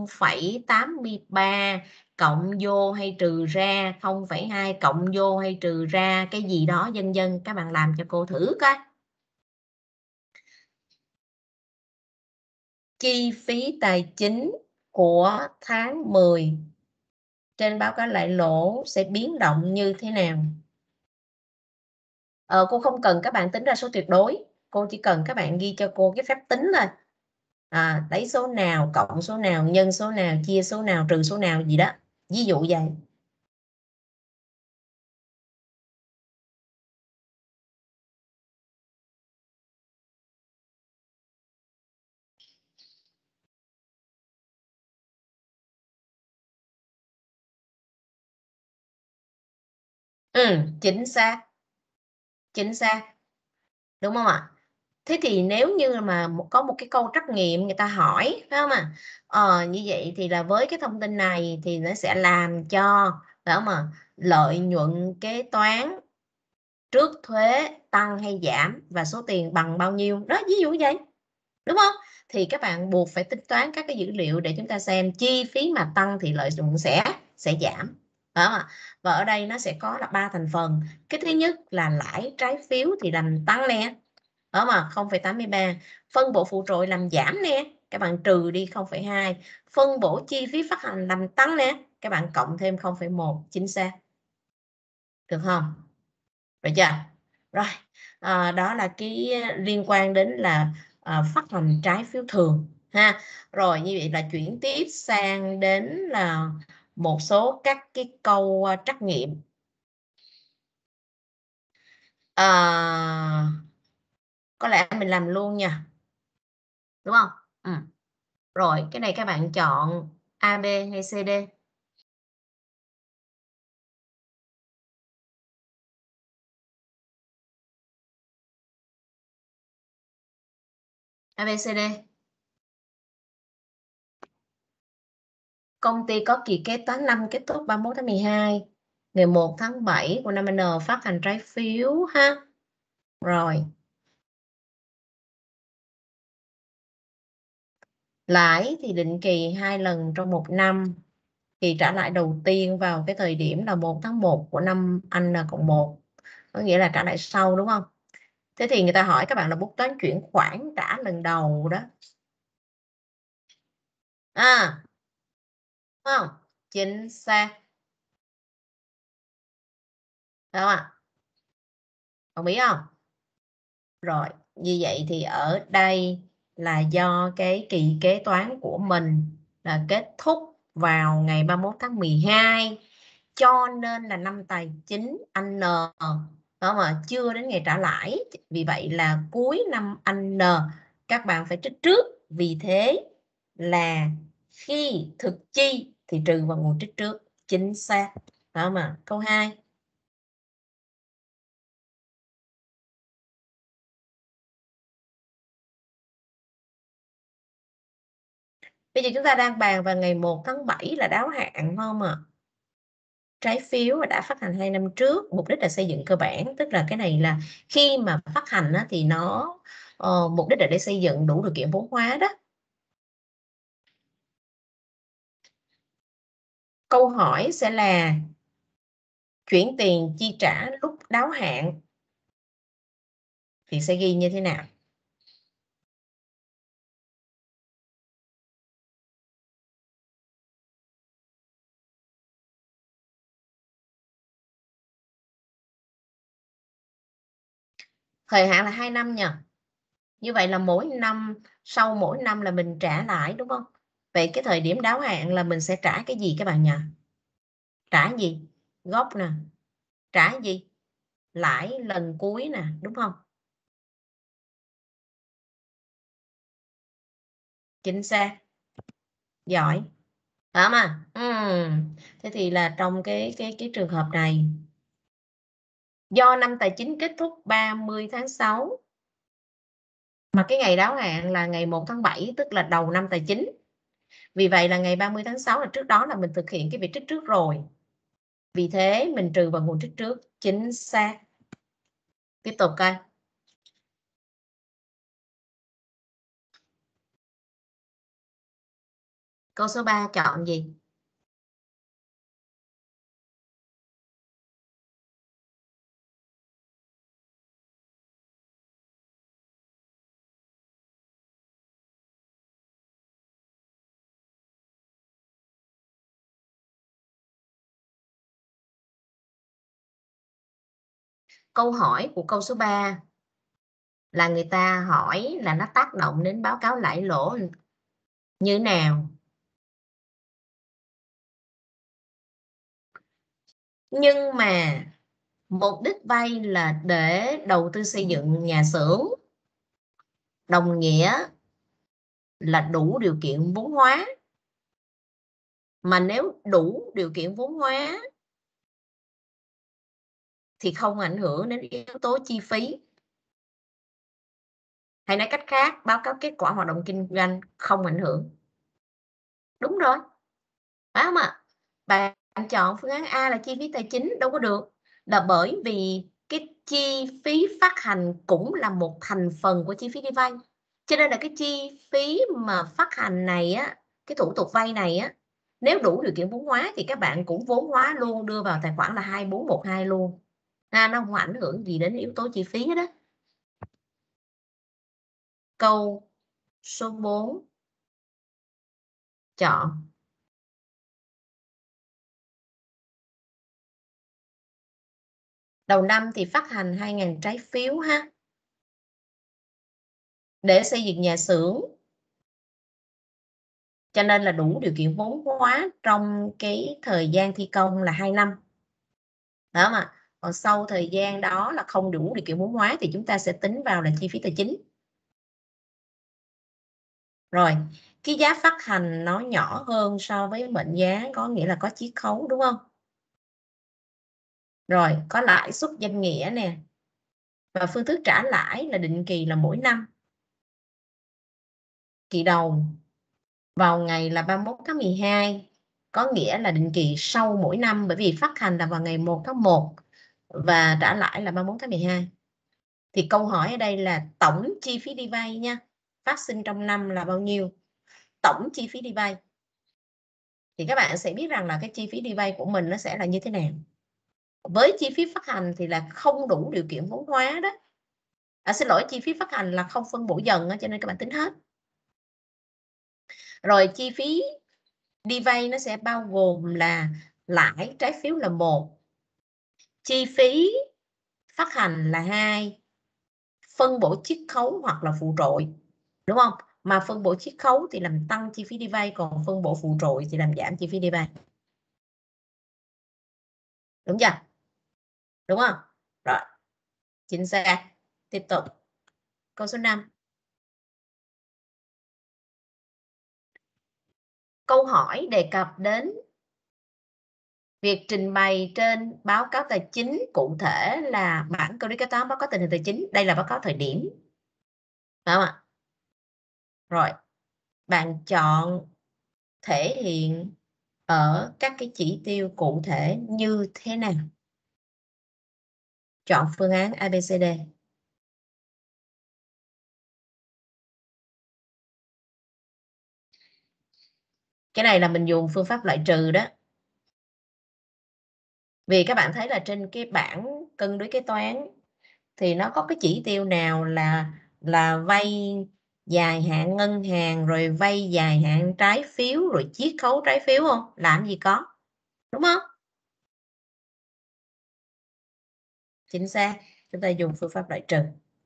0,83 cộng vô hay trừ ra, 0,2 cộng vô hay trừ ra, cái gì đó vân vân, các bạn làm cho cô thử coi. Chi phí tài chính của tháng 10 trên báo cáo lại lỗ sẽ biến động như thế nào? Cô không cần các bạn tính ra số tuyệt đối, cô chỉ cần các bạn ghi cho cô cái phép tính thôi. Lấy số nào, cộng số nào, nhân số nào, chia số nào, trừ số nào gì đó. Ví dụ vậy. Chính xác, chính xác, đúng không ạ? Thế thì nếu như mà có một cái câu trắc nghiệm người ta hỏi, phải hông ạ? Như vậy thì là với cái thông tin này thì nó sẽ làm cho, phải hông ạ? Lợi nhuận kế toán trước thuế tăng hay giảm và số tiền bằng bao nhiêu? Đó, ví dụ vậy, đúng không? Thì các bạn buộc phải tính toán các cái dữ liệu để chúng ta xem chi phí mà tăng thì lợi nhuận sẽ giảm, phải hông ạ? Và ở đây nó sẽ có là 3 thành phần. Cái thứ nhất là lãi trái phiếu thì làm tăng nè, phải hông ạ? 0,83, phân bổ phụ trội làm giảm nè, các bạn trừ đi 0,2, phân bổ chi phí phát hành làm tăng nè, các bạn cộng thêm 0,1, chính xác. Được hông? Được chưa? Rồi, đó là cái liên quan đến là, phát hành trái phiếu thường ha. Rồi, như vậy là chuyển tiếp sang đến là một số các cái câu, trắc nghiệm. Ờ, có lẽ mình làm luôn nha, đúng hông? Rồi, cái này các bạn chọn A, B hay C, D? A, B, C, D. Công ty có kỳ kế toán năm kết thúc 31/12, ngày 1/7 của năm N phát hành trái phiếu ha. Rồi, lãi thì định kỳ 2 lần trong 1 năm, kỳ trả lãi đầu tiên vào cái thời điểm là 1/1 của năm N+1, có nghĩa là trả lại sau, đúng hông? Thế thì người ta hỏi các bạn là bút toán chuyển khoản trả lần đầu đó. À, đúng hông? Chính xác, phải hông ạ? Đồng ý hông? Rồi, như vậy thì ở đây là do cái kỳ kế toán của mình là kết thúc vào ngày 31/12, cho nên là năm tài chính anh N, phải hông ạ? Chưa đến ngày trả lãi, vì vậy là cuối năm anh N các bạn phải trích trước. Vì thế là khi thực chi thì trừ vào nguồn trích trước, chính xác, phải hông ạ? Câu 2. Bây giờ chúng ta đang bàn vào ngày 1/7 là đáo hạn, phải hông ạ? Trái phiếu đã phát hành 2 năm trước, mục đích là xây dựng cơ bản, tức là cái này là khi mà phát hành á thì nó, mục đích là để xây dựng đủ điều kiện vốn hóa đó. Câu hỏi sẽ là chuyển tiền chi trả lúc đáo hạn thì sẽ ghi như thế nào? Thời hạn là 2 năm nha, như vậy là mỗi năm sau mỗi năm là mình trả lãi, đúng hông? Vậy cái thời điểm đáo hạn là mình sẽ trả cái gì các bạn nhỉ? Trả gì? Gốc nè, trả gì? Lãi lần cuối nè, đúng hông? Chính xác, giỏi, phải hông ạ? Thế thì là trong cái trường hợp này, do năm tài chính kết thúc 30/6 Mà cái ngày đáo hạn là ngày 1 tháng 7, tức là đầu năm tài chính. Vì vậy là ngày 30 tháng 6 là trước đó là mình thực hiện cái việc trích trước rồi. Vì thế mình trừ vào nguồn trích trước. Chính xác. Tiếp tục coi. Câu số 3 chọn gì? Câu hỏi của câu số 3 là người ta hỏi là nó tác động đến báo cáo lãi lỗ như nào? Nhưng mà mục đích vay là để đầu tư xây dựng nhà xưởng, đồng nghĩa là đủ điều kiện vốn hóa. Mà nếu đủ điều kiện vốn hóa thì không ảnh hưởng đến yếu tố chi phí. Hay nói cách khác, báo cáo kết quả hoạt động kinh doanh không ảnh hưởng. Đúng rồi, phải không ạ? Bạn chọn phương án A là chi phí tài chính đâu có được. Là bởi vì cái chi phí phát hành cũng là một thành phần của chi phí đi vay. Cho nên là cái chi phí mà phát hành này á, cái thủ tục vay này á, nếu đủ điều kiện vốn hóa thì các bạn cũng vốn hóa luôn, đưa vào tài khoản là 2412 luôn. Nó không ảnh hưởng gì đến yếu tố chi phí hết đó. Câu số 4 chọn. Đầu năm thì phát hành 2.000 trái phiếu ha. Để xây dựng nhà xưởng. Cho nên là đủ điều kiện vốn hóa trong cái thời gian thi công là 2 năm. Đó mà. Còn sau thời gian đó là không đủ điều kiện vốn hóa thì chúng ta sẽ tính vào là chi phí tài chính. Rồi, cái giá phát hành nó nhỏ hơn so với mệnh giá, có nghĩa là có chiết khấu đúng không? Rồi, có lãi suất danh nghĩa nè. Và phương thức trả lãi là định kỳ là mỗi năm. Kỳ đầu vào ngày là 31 tháng 12, có nghĩa là định kỳ sau mỗi năm, bởi vì phát hành là vào ngày 1 tháng 1 và trả lãi là 31 tháng 12. Thì câu hỏi ở đây là tổng chi phí đi vay nha, phát sinh trong năm là bao nhiêu? Tổng chi phí đi vay. Thì các bạn sẽ biết rằng là cái chi phí đi vay của mình nó sẽ là như thế nào. Với chi phí phát hành thì là không đủ điều kiện vốn hóa đó. Xin lỗi, chi phí phát hành là không phân bổ dần cho nên các bạn tính hết. Rồi chi phí đi vay nó sẽ bao gồm là lãi trái phiếu là 1, chi phí phát hành là 2, phân bổ chiết khấu hoặc là phụ trội, đúng không? Mà phân bổ chiết khấu thì làm tăng chi phí đi vay, còn phân bổ phụ trội thì làm giảm chi phí đi vay. Đúng chưa? Đúng không? Rồi, chính xác. Tiếp tục. Câu số 5. Câu hỏi đề cập đến việc trình bày trên báo cáo tài chính, cụ thể là bảng cân đối kế toán báo cáo tình hình tài chính. Đây là báo cáo thời điểm. Phải không ạ? Rồi, bạn chọn thể hiện ở các cái chỉ tiêu cụ thể như thế nào? Chọn phương án ABCD. Cái này là mình dùng phương pháp loại trừ đó. Vì các bạn thấy là trên cái bảng cân đối kế toán thì nó có cái chỉ tiêu nào là vay dài hạn ngân hàng, rồi vay dài hạn trái phiếu, rồi chiết khấu trái phiếu không? Làm gì có, đúng không? Chính xác, chúng ta dùng phương pháp loại trừ.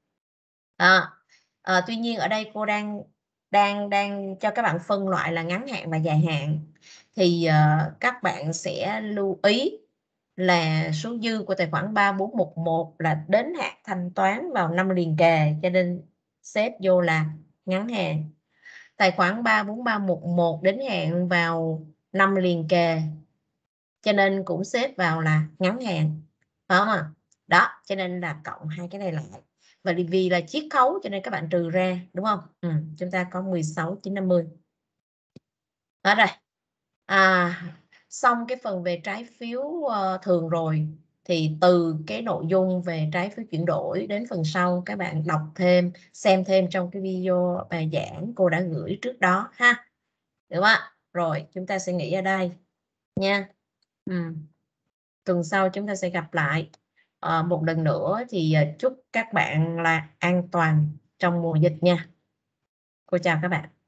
Tuy nhiên ở đây cô đang cho các bạn phân loại là ngắn hạn và dài hạn. Thì các bạn sẽ lưu ý là số dư của tài khoản 3411 là đến hạn thanh toán vào năm liền kề, cho nên xếp vô là ngắn hạn. Tài khoản 34311 đến hạn vào năm liền kề, cho nên cũng xếp vào là ngắn hạn, phải không ạ? Đó, cho nên là cộng hai cái này lại. Và vì là chiết khấu cho nên các bạn trừ ra, đúng không? Chúng ta có 16.950. Đó rồi. Xong cái phần về trái phiếu thường rồi, thì từ cái nội dung về trái phiếu chuyển đổi đến phần sau các bạn đọc thêm, xem thêm trong cái video bài giảng cô đã gửi trước đó ha. Được không ạ? Rồi chúng ta sẽ nghỉ ở đây nha. Tuần sau chúng ta sẽ gặp lại. Một lần nữa thì chúc các bạn là an toàn trong mùa dịch nha. Cô chào các bạn.